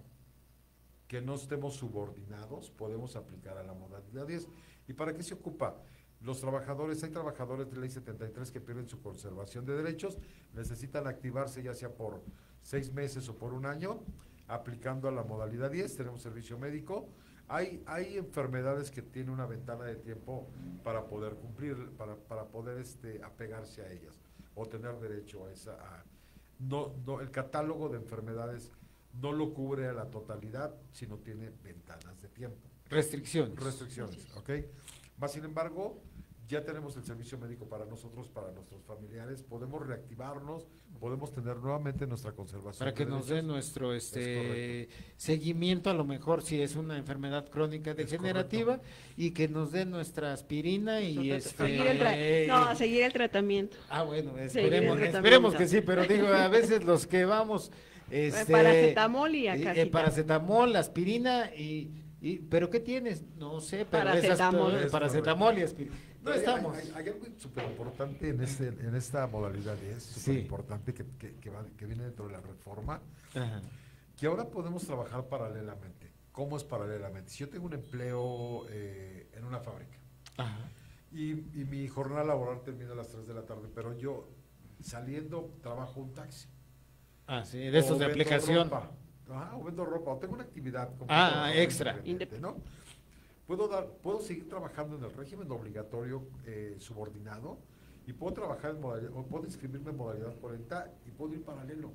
que no estemos subordinados, podemos aplicar a la modalidad diez. ¿Y para qué se ocupa? Los trabajadores, hay trabajadores de ley setenta y tres que pierden su conservación de derechos, necesitan activarse ya sea por seis meses o por un año, aplicando a la modalidad diez, tenemos servicio médico. Hay, hay enfermedades que tienen una ventana de tiempo para poder cumplir, para, para poder este, apegarse a ellas o tener derecho a esa. A, no, no, el catálogo de enfermedades no lo cubre a la totalidad, sino tiene ventanas de tiempo. Restricciones. Restricciones, ¿ok? Más sin embargo, ya tenemos el servicio médico para nosotros, para nuestros familiares, podemos reactivarnos, podemos tener nuevamente nuestra conservación. Para que de nos derechos. dé nuestro este seguimiento, a lo mejor si es una enfermedad crónica degenerativa, y que nos dé nuestra aspirina y este... Seguir el tra- no, seguir el tratamiento. Ah, bueno, Seguir el esperemos, tratamiento. esperemos que sí, pero digo, a veces los que vamos... Este, paracetamol y acá. eh, paracetamol, aspirina y, y... ¿Pero qué tienes? No sé, pero paracetamol. Esas, paracetamol y aspirina. No hay, estamos. Hay, hay algo súper importante en, este, en esta modalidad, es súper sí. importante que, que, que, va, que viene dentro de la reforma, Ajá. que ahora podemos trabajar paralelamente. ¿Cómo es paralelamente? Si yo tengo un empleo eh, en una fábrica Ajá. Y, y mi jornada laboral termina a las tres de la tarde, pero yo saliendo trabajo un taxi. Ah, sí, de esos de aplicación. Ropa. Ajá, o vendo ropa, o tengo una actividad. Ah, extra. ¿No? Puedo, dar, puedo seguir trabajando en el régimen obligatorio eh, subordinado y puedo trabajar en modalidad, o puedo inscribirme en modalidad cuarenta y puedo ir paralelo.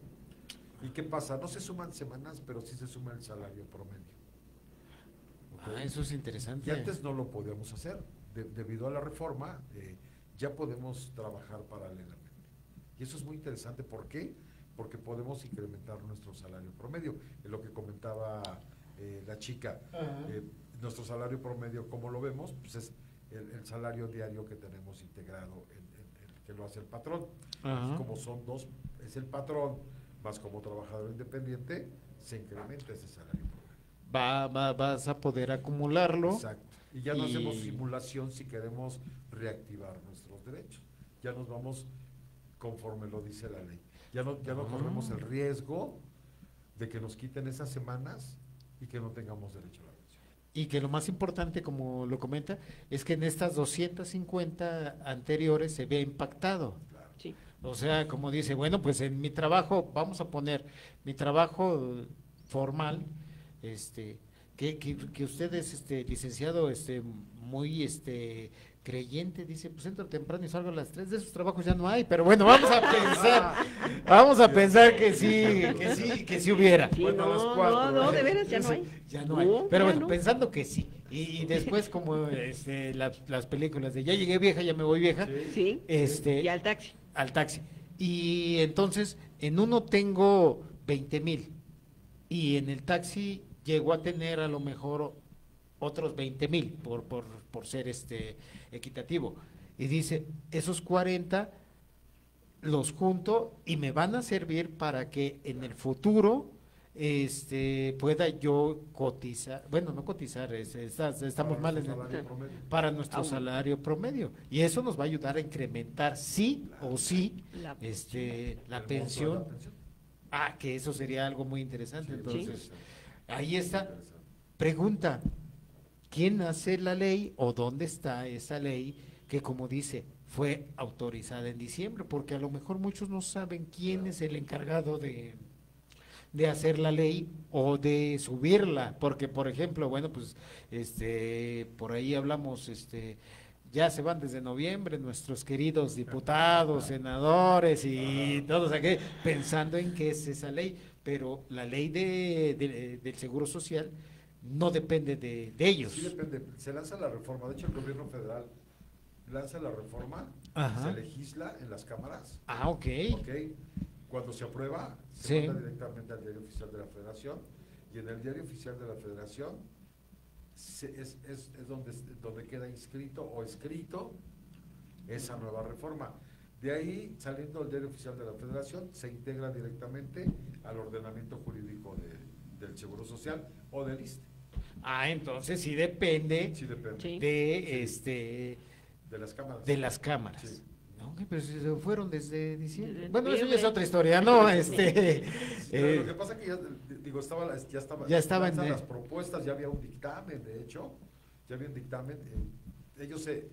¿Y qué pasa? No se suman semanas, pero sí se suma el salario promedio. ¿Okay? Ah, eso es interesante. Y antes no lo podíamos hacer. De, debido a la reforma, eh, ya podemos trabajar paralelamente. Y eso es muy interesante. ¿Por qué? Porque podemos incrementar nuestro salario promedio. Es lo que comentaba eh, la chica. Eh, nuestro salario promedio, como lo vemos, pues es el, el salario diario que tenemos integrado, en, en, en, que lo hace el patrón. Entonces, como son dos, es el patrón, más como trabajador independiente, se incrementa ese salario promedio. Va, va, vas a poder acumularlo. Exacto. Y ya no y... hacemos simulación si queremos reactivar nuestros derechos. Ya nos vamos conforme lo dice la ley. Ya no, ya no ah. corremos el riesgo de que nos quiten esas semanas y que no tengamos derecho a la pensión. y que lo más importante, como lo comenta, es que en estas doscientas cincuenta anteriores se ve impactado. Sí. O sea, como dice, bueno, pues en mi trabajo, vamos a poner mi trabajo formal, este, que, que, que usted es este licenciado, este, muy este creyente, dice, pues entro temprano y salgo a las tres, de esos trabajos ya no hay, pero bueno, vamos a pensar, vamos a pensar que sí, que sí, que sí hubiera. Sí, Bueno, a las no, cuatro, no, no, ¿eh? de veras ya no hay. Ya no hay, No, pero ya bueno, no. pensando que sí, y, y después como este, la- las películas de ya llegué vieja, ya me voy vieja, Sí. Sí, este, y al taxi. al taxi. Y entonces, en uno tengo veinte mil y en el taxi llego a tener a lo mejor otros veinte mil por, por, por ser este equitativo. Y dice, esos cuarenta los junto y me van a servir para que en el futuro este pueda yo cotizar, bueno, no cotizar, es- está- estamos Para mal en nuestro el- salario promedio. para nuestro Ah, salario promedio. Y eso nos va a ayudar a incrementar sí o sí La- este la El monto de pensión. la pensión. Ah, que eso sería algo muy interesante. Sí, Entonces, sí. ahí está. Interesante. Pregunta, ¿quién hace la ley o dónde está esa ley que, como dice, fue autorizada en diciembre? Porque a lo mejor muchos no saben quién es el encargado de, de hacer la ley o de subirla, porque por ejemplo, bueno, pues este por ahí hablamos este ya se van desde noviembre nuestros queridos diputados, senadores y todos aquellos pensando en qué es esa ley, pero la ley de, de- del Seguro Social no depende de, de ellos. Sí depende, se lanza la reforma, de hecho el gobierno federal lanza la reforma, Ajá. se legisla en las cámaras, Ah, ok. ¿ok? Cuando se aprueba, se Sí. manda directamente al diario oficial de la Federación, y en el diario oficial de la Federación se- es, es, es donde, donde queda inscrito o escrito esa nueva reforma. De ahí, saliendo del diario oficial de la Federación, se integra directamente al ordenamiento jurídico de- del Seguro Social o del I S S S S T Ah, entonces sí depende E. Sí, depende. Sí. de Sí. este De las cámaras. de las cámaras. Sí. No, que pero si se fueron desde diciembre. Desde Bueno, eso ya es noviembre. otra historia, ¿no? Este, Sí, eh, lo que pasa es que ya, digo, estaba, la- ya estaba, Ya estaban lanzan de- las propuestas, ya había un dictamen, de hecho, ya había un dictamen. eh, ellos se,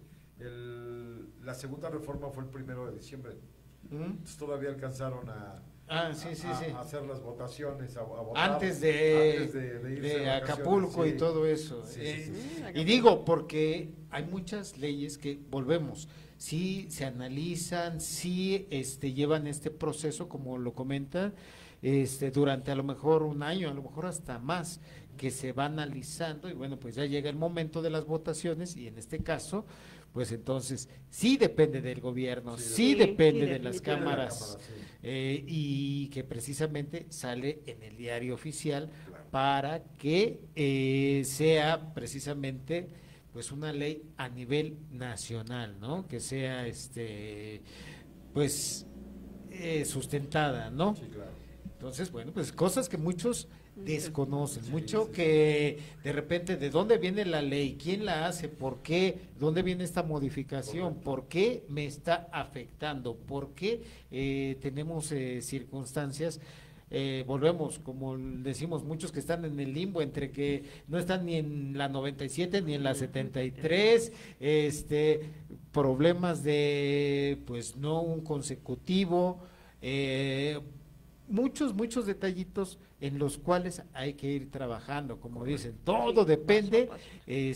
el- la segunda reforma fue el primero de diciembre, ¿Mm? entonces todavía alcanzaron a, Ah, sí, sí, a- sí. a hacer las votaciones, a, a votar Antes de, antes de, de irse de de vacaciones, Acapulco sí. y todo eso. Sí, sí, Eh, sí, sí. Mm, Y digo, porque hay muchas leyes que, volvemos, sí se analizan, sí este, llevan este proceso, como lo comentan, este, durante a lo mejor un año, a lo mejor hasta más, que se va analizando y bueno, pues ya llega el momento de las votaciones y en este caso, pues entonces sí depende del gobierno, Sí, sí, sí, depende sí, de las definitivamente. cámaras. De la cámara, sí. Eh, y que precisamente sale en el diario oficial Claro. para que eh, sea precisamente pues una ley a nivel nacional, ¿no? Que sea este pues eh, sustentada, ¿no? Sí, claro. Entonces, bueno, pues cosas que muchos desconocen, Sí, mucho sí, sí. que de repente de dónde viene la ley, quién la hace, por qué, dónde viene esta modificación, Correcto. por qué me está afectando, por qué eh, tenemos eh, circunstancias, eh, volvemos, como decimos, muchos que están en el limbo entre que no están ni en la noventa y siete ni en la setenta y tres, este, problemas de pues no un consecutivo, eh, muchos, muchos detallitos en los cuales hay que ir trabajando, como dicen, todo Sí, depende, paso a paso.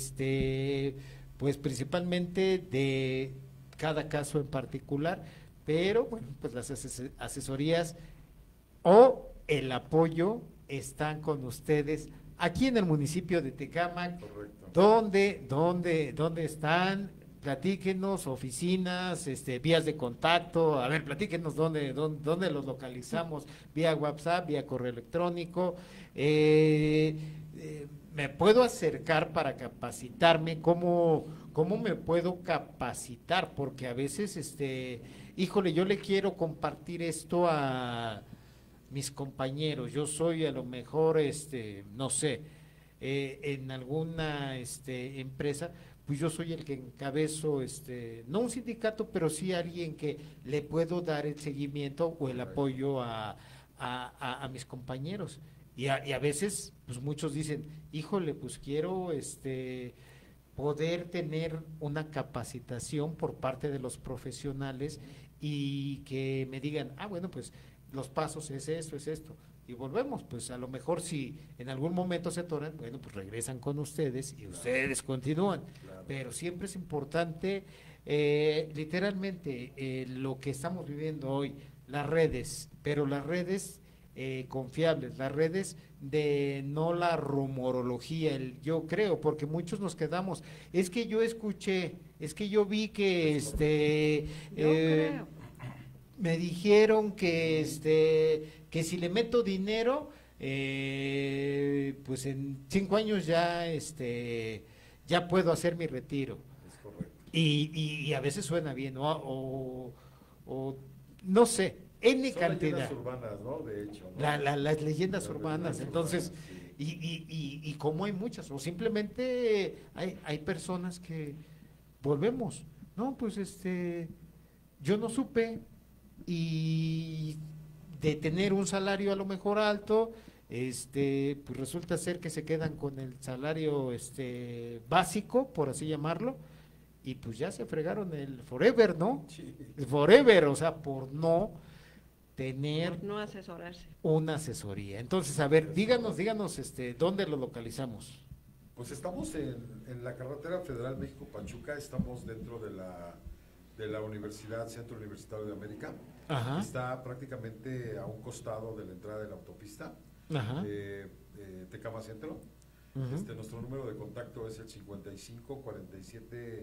este, pues principalmente de cada caso en particular, pero bueno, pues las ases- asesorías o el apoyo están con ustedes aquí en el municipio de Tecámac. Correcto. ¿Dónde, dónde, dónde están? Platíquenos, oficinas, este, vías de contacto. A ver, platíquenos dónde, dónde, dónde los localizamos, vía WhatsApp, vía correo electrónico. Eh, eh, ¿Me puedo acercar para capacitarme? ¿Cómo, cómo me puedo capacitar? Porque a veces, este, híjole, yo le quiero compartir esto a mis compañeros. Yo soy a lo mejor, este, no sé, eh, en alguna este, empresa, pues yo soy el que encabezo, este, no un sindicato, pero sí alguien que le puedo dar el seguimiento o el Correcto. apoyo a, a, a- a mis compañeros. Y a, y a veces, pues muchos dicen, híjole, pues quiero este poder tener una capacitación por parte de los profesionales y que me digan, ah, bueno, pues los pasos es esto, es esto. Y volvemos, pues a lo mejor si en algún momento se atoran, bueno, pues regresan con ustedes y ustedes continúan. Claro. Pero siempre es importante, eh, literalmente, eh, lo que estamos viviendo hoy, las redes, pero las redes eh, confiables, las redes de no la rumorología, el yo creo, porque muchos nos quedamos, es que yo escuché, es que yo vi que este Yo eh, creo. me dijeron que este que si le meto dinero, eh, pues en cinco años ya este ya puedo hacer mi retiro. Es correcto. Y, y, y a veces suena bien, ¿no? O, o no sé, N Son cantidad. leyendas urbanas, ¿no? De hecho, ¿no? La, la, las leyendas Las urbanas, leyendas entonces, urbanas, y, y, y, y como hay muchas, o simplemente hay, hay personas que volvemos, no, pues este, yo no supe, y de tener un salario a lo mejor alto, este, pues resulta ser que se quedan con el salario este básico, por así llamarlo, y pues ya se fregaron el forever, ¿no? Sí. El forever, o sea, por no tener Por no asesorarse. una asesoría. Entonces, a ver, díganos, díganos, este, ¿dónde lo localizamos? Pues estamos en, en la carretera federal México-Pachuca, estamos dentro de la, de la Universidad, Centro Universitario de América. Ajá, Está prácticamente a un costado de la entrada de la autopista, ajá, eh, eh, Tecama Centro. ujú. Este, nuestro número de contacto es el cincuenta y cinco cuarenta y siete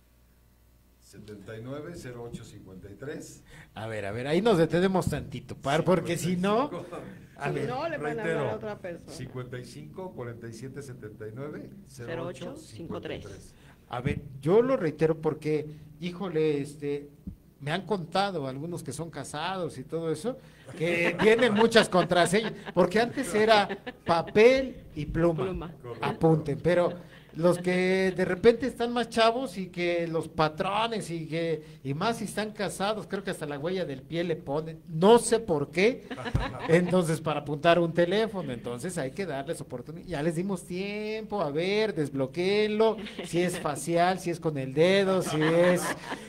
setenta y nueve cero ocho cincuenta y tres. A ver, a ver, ahí nos detenemos tantito, par, porque si no, a Si ver, no, le van a reitero, hablar a otra persona. cincuenta y cinco cuarenta y siete setenta y nueve cero ocho cincuenta y tres. a ver, yo lo reitero porque, híjole, este, me han contado algunos que son casados y todo eso, que tienen muchas contraseñas, porque antes era papel y pluma, Pluma. Correcto. apunten, pero los que de repente están más chavos y que los patrones y que, y más si están casados, creo que hasta la huella del pie le ponen, no sé por qué, entonces para apuntar un teléfono, entonces hay que darles oportunidad, ya les dimos tiempo, a ver, desbloqueenlo, si es facial, si es con el dedo, si es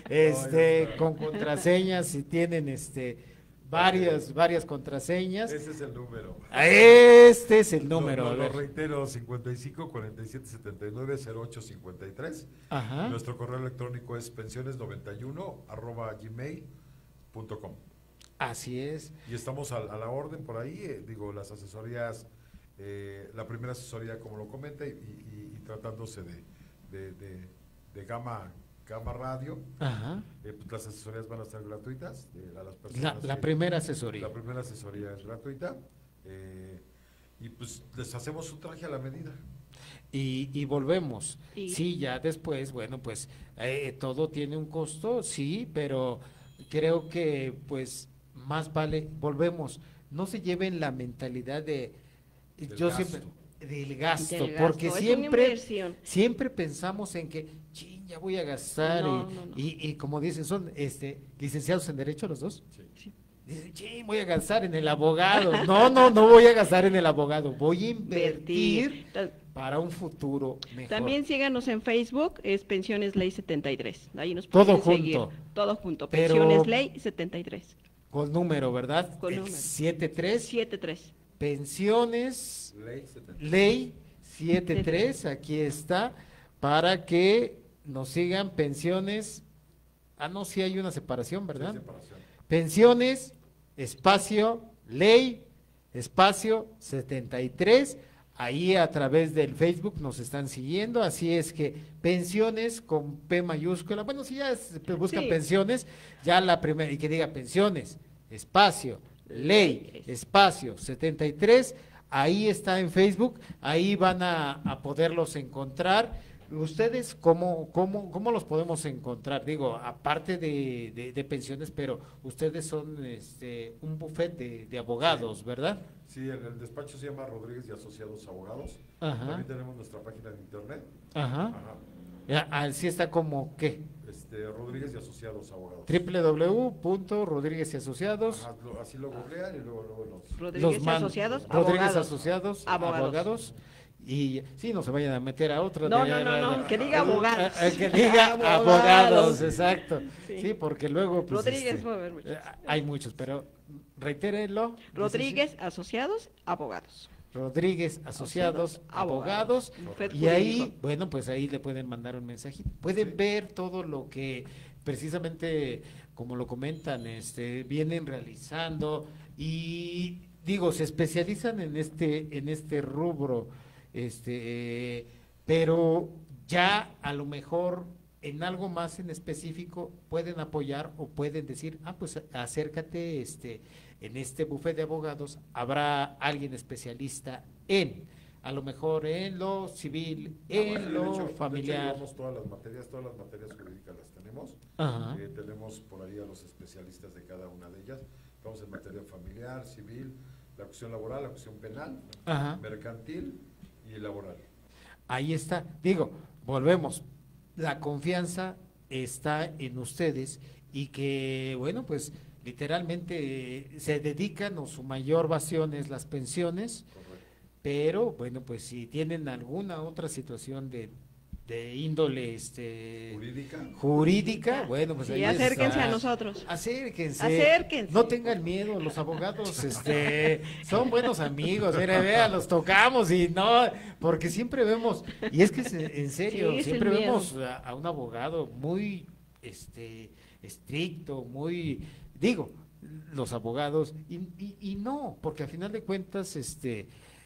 este con contraseñas, si tienen este varias, varias contraseñas, Ese es el número. este es el número, Lo, a lo, ver. lo reitero, cincuenta y cinco cuarenta y siete setenta y nueve cero ocho cincuenta y tres. Ajá. Nuestro correo electrónico es pensiones noventa y uno arroba gmail punto com. Así es. Y estamos a, a la orden por ahí, eh, digo, las asesorías, eh, la primera asesoría como lo comenta y, y- y tratándose de, de, de, de gama, gama radio, Ajá. eh, pues las asesorías van a ser gratuitas eh, a las La, personas. la que- primera asesoría. La primera asesoría es gratuita eh, y pues les hacemos un traje a la medida. Y, y volvemos. Y- Sí, ya después, bueno, pues eh, todo tiene un costo, sí, pero creo que pues más vale, volvemos, no se lleven la mentalidad de, Del yo gasto. siempre, del gasto, Del gasto, porque es una siempre, inversión. siempre pensamos en que, ching, ya voy a gastar, No, y, no, no. y, y como dicen, son este licenciados en Derecho los dos. Sí. Dicen, ching, voy a gastar en el abogado. No, no, no voy a gastar en el abogado, voy a invertir Ta- para un futuro mejor. También síganos en Facebook, es Pensiones Ley setenta y tres. Ahí nos Todo pueden seguir. junto. Todo junto. Pero- Pensiones Ley setenta y tres. Con número, ¿verdad? Con El número. siete tres, setenta y tres. pensiones, Ley setenta. ley setenta y tres, aquí está, para que nos sigan pensiones. Ah, no, sí hay una separación, ¿verdad? Sí, separación. Pensiones, espacio, ley, espacio setenta y tres. Ahí a través del Facebook nos están siguiendo, así es que pensiones con P mayúscula, bueno, si ya es- buscan Sí. pensiones, ya la primera, y que diga pensiones, espacio, ley, espacio setenta y tres, ahí está en Facebook, ahí van a, a poderlos encontrar. ¿Ustedes cómo, cómo, cómo los podemos encontrar? Digo, aparte de, de, de pensiones, pero ustedes son este, un buffet de, de abogados, ¿verdad? Sí, el, el despacho se llama Rodríguez y Asociados Abogados. Ajá. También tenemos nuestra página de internet. Ajá. Ajá. Ya, así está como, ¿qué? Este, Este, Rodríguez y Asociados Abogados. doble u doble u doble u punto rodríguez y asociados. Ajá, lo- así lo googlean y luego, luego nos... Rodríguez Los y man- Asociados, Rodríguez abogados. Asociados, Abogados. abogados. Y sí, no se vayan a meter a otro. No, de- no, no, no, que diga abogados. Eh, Que diga Abogados. abogados, exacto. Sí, Sí. porque luego. Pues, Rodríguez, este, va a haber muchos. eh, hay muchos, pero reitérenlo. Rodríguez, Asociados, Abogados. Rodríguez Asociados, Abogados. abogados. Bufet Y ahí, jurídico. bueno, pues ahí le pueden mandar un mensajito. Pueden ver todo lo que precisamente, como lo comentan, este, vienen realizando y digo, se especializan en este, en este rubro, este, pero ya a lo mejor en algo más en específico pueden apoyar o pueden decir, ah, pues acércate, este, en este bufete de abogados habrá alguien especialista en, a lo mejor en lo civil, en De lo hecho- de hecho, familiar. llevamos todas las materias, todas las materias jurídicas las tenemos. Ajá. Eh, tenemos por ahí a los especialistas de cada una de ellas. Estamos en materia familiar, civil, la cuestión laboral, la cuestión penal, Ajá. mercantil y laboral. Ahí está. Digo, volvemos. La confianza está en ustedes y que, bueno, pues literalmente eh, se dedican o su mayor basión es las pensiones, Correcto. pero bueno, pues si tienen alguna otra situación de, de índole este Jurídica. jurídica, bueno, pues Sí, ahí acérquense está. a nosotros. Acérquense. Acérquense. No tengan miedo, los abogados este son buenos amigos, mira, vea, los tocamos y no, porque siempre vemos, y es que es- en serio, Sí, es el siempre miedo. vemos a, a un abogado muy este estricto, muy, digo, los abogados, y, y, y no, porque al final de cuentas, este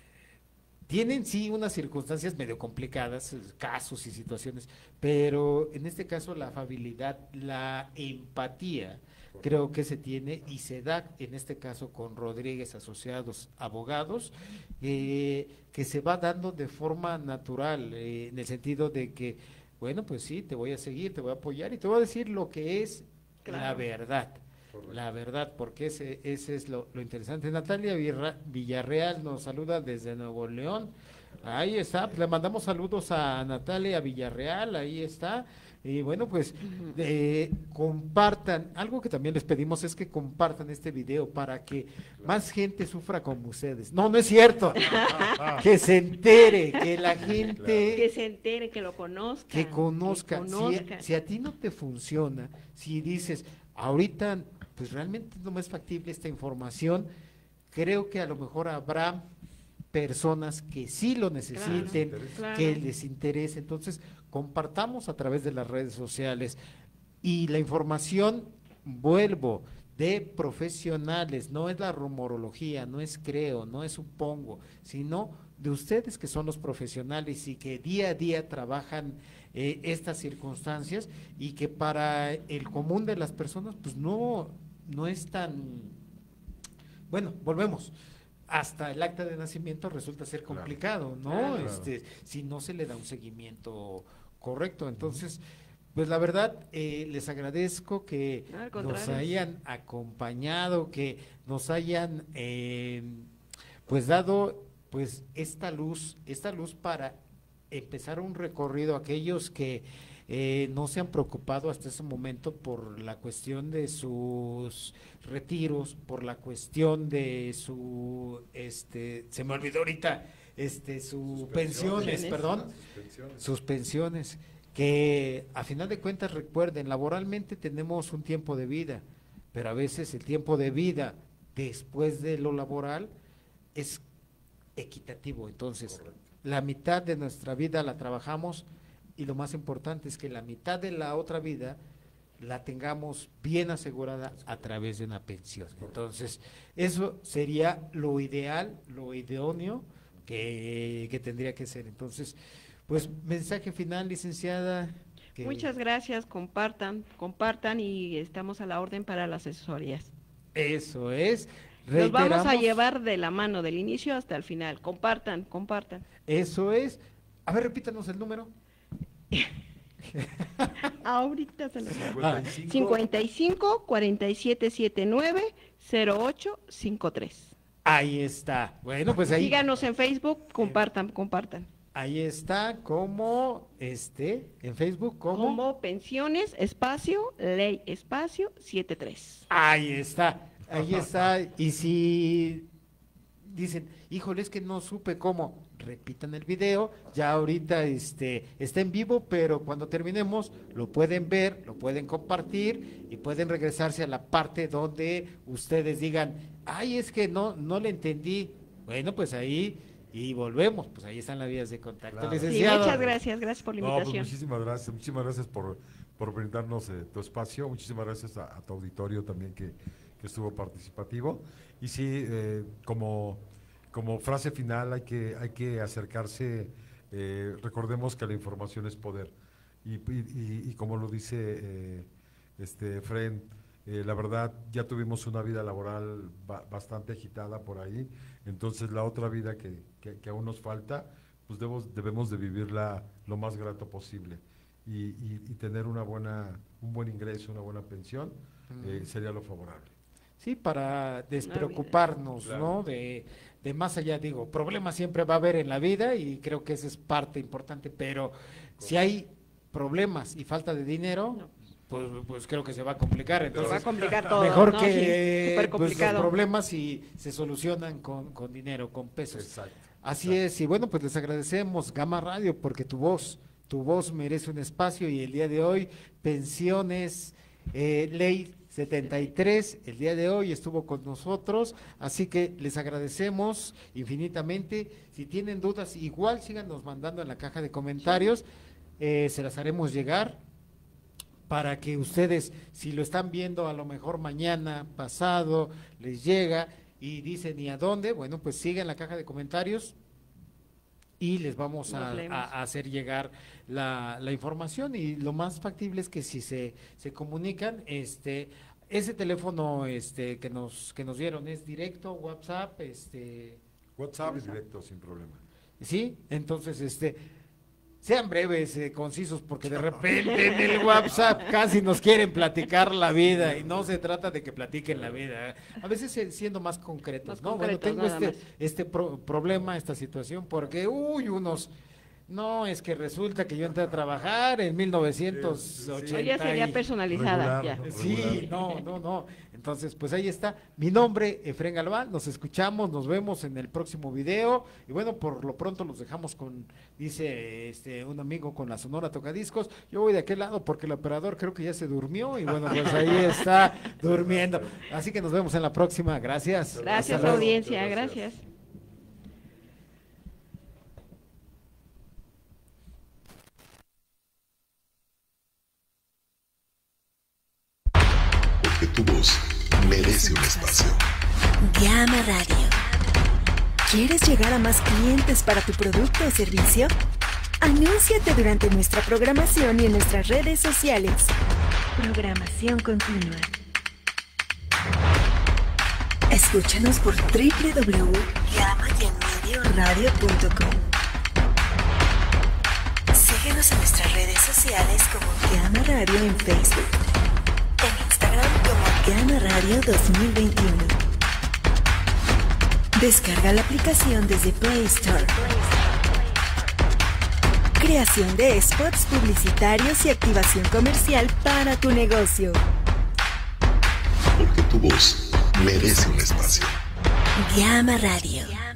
tienen sí unas circunstancias medio complicadas, eh, casos y situaciones, pero en este caso la afabilidad, la empatía, creo que se tiene y se da en este caso con Rodríguez Asociados Abogados, eh, que se va dando de forma natural, eh, en el sentido de que, bueno, pues sí, te voy a seguir, te voy a apoyar y te voy a decir lo que es la Claro. verdad. Correcto. La verdad, porque ese, ese es lo, lo interesante. Natalia Virra- Villarreal nos saluda desde Nuevo León. Ahí está, pues le mandamos saludos a Natalia Villarreal, ahí está. Y bueno, pues eh, compartan, algo que también les pedimos es que compartan este video para que más gente sufra como ustedes. No, no es cierto. Que se entere, que la gente Que se entere, que lo conozcan. que conozca. que Si, conozcan. si a ti no te funciona, si dices, ahorita, pues realmente no me es factible esta información, creo que a lo mejor habrá personas que sí lo necesiten, Claro. que les interese. Entonces, compartamos a través de las redes sociales y la información, vuelvo, de profesionales, no es la rumorología, no es creo, no es supongo, sino de ustedes que son los profesionales y que día a día trabajan eh, estas circunstancias y que para el común de las personas pues no, no es tan, bueno, volvemos, hasta el acta de nacimiento resulta ser Claro. complicado, ¿no? Claro. Este, si no se le da un seguimiento correcto, entonces, pues la verdad, eh, les agradezco que Al nos contrario. hayan acompañado, que nos hayan eh, pues dado pues esta luz, esta luz para empezar un recorrido, aquellos que eh, no se han preocupado hasta ese momento por la cuestión de sus retiros, por la cuestión de su, este, se me olvidó ahorita, este, sus Sus pensiones, pensiones. perdón, Sus pensiones. sus pensiones, que a final de cuentas recuerden, laboralmente tenemos un tiempo de vida, pero a veces el tiempo de vida después de lo laboral es equitativo, entonces Correcto. la mitad de nuestra vida la trabajamos y lo más importante es que la mitad de la otra vida la tengamos bien asegurada a través de una pensión. Entonces, eso sería lo ideal, lo idóneo que, que tendría que ser. Entonces, pues mensaje final, licenciada. que- Muchas gracias, compartan, compartan y estamos a la orden para las asesorías. Eso es. Nos vamos a Reiteramos, llevar de la mano del inicio hasta el final. Compartan, compartan. Eso es. A ver, repítanos el número. Ahorita se los Ah, cincuenta y cinco, cuarenta y siete setenta y nueve, cero ocho cincuenta y tres. Ahí está. Bueno, pues ahí. Síganos en Facebook, compartan, compartan. Ahí está, como, este, en Facebook, como... Como pensiones, espacio, ley, espacio, setenta y tres. Ahí está, ahí está. Y si dicen, híjole, es que no supe cómo, repitan el video, ya ahorita este, está en vivo, pero cuando terminemos lo pueden ver, lo pueden compartir y pueden regresarse a la parte donde ustedes digan, ay, es que no, no le entendí. Bueno, pues ahí... Y volvemos, pues ahí están las vías de contacto, Claro. licenciado. Sí, muchas gracias, gracias por la No, pues invitación. muchísimas gracias, muchísimas gracias por, por brindarnos eh, tu espacio, muchísimas gracias a, a tu auditorio también que, que estuvo participativo. Y sí, eh, como, como frase final hay que, hay que acercarse, eh, recordemos que la información es poder. Y, y, y, y como lo dice eh, este Fren, eh, la verdad ya tuvimos una vida laboral ba bastante agitada por ahí, entonces la otra vida que, que, que aún nos falta, pues debemos, debemos de vivirla lo más grato posible y, y, y tener una buena, un buen ingreso, una buena pensión, mm. eh, sería lo favorable. Sí, para despreocuparnos, claro. ¿no? De, de más allá, digo, problemas siempre va a haber en la vida y creo que esa es parte importante, pero Correcto. Si hay problemas y falta de dinero... No. Pues, pues creo que se va a complicar, entonces se va a complicar todo, mejor ¿no? que sí, pues, los problemas y se solucionan con, con dinero, con pesos. Exacto, Así exacto. es, y bueno, pues les agradecemos Gama Radio porque tu voz, tu voz merece un espacio y el día de hoy, pensiones, eh, ley setenta y tres, el día de hoy estuvo con nosotros, así que les agradecemos infinitamente. Si tienen dudas, igual síganos mandando en la caja de comentarios, eh, se las haremos llegar. Para que ustedes, si lo están viendo a lo mejor mañana, pasado, les llega y dicen ¿y a dónde? Bueno, pues sigan la caja de comentarios y les vamos a, a, a hacer llegar la, la información y lo más factible es que si se, se comunican, este, ese teléfono este, que nos que nos dieron es directo, WhatsApp, este... WhatsApp es directo, sin problema. Sí, entonces, este... Sean breves, eh, concisos, porque de repente en el WhatsApp casi nos quieren platicar la vida y no se trata de que platiquen la vida. ¿eh? A veces eh, siendo más concretos, más ¿no? Concretos, bueno, tengo este, este pro problema, esta situación, porque, uy, unos... No, es que resulta que yo entré a trabajar en mil novecientos ochenta. Sí, sí. Ya sería personalizada. Regular, ya. ¿no? Sí, no, no, no. Entonces, pues ahí está. Mi nombre, Efren Galván. Nos escuchamos, nos vemos en el próximo video. Y bueno, por lo pronto los dejamos con, dice este un amigo, con la Sonora Tocadiscos. Yo voy de aquel lado porque el operador creo que ya se durmió. Y bueno, pues ahí está durmiendo. Así que nos vemos en la próxima. Gracias. Gracias, audiencia. Gracias. Tu voz merece un espacio. Gama Radio. ¿Quieres llegar a más clientes para tu producto o servicio? Anúnciate durante nuestra programación y en nuestras redes sociales. Programación continua. Escúchanos por doble u doble u doble u punto gama y en medio radio punto com. Síguenos en nuestras redes sociales como Gama Radio en Facebook. En Instagram como Gama Radio dos mil veintiuno. Descarga la aplicación desde Play Store. Creación de spots publicitarios y activación comercial para tu negocio. Porque tu voz merece un espacio. Gama Radio.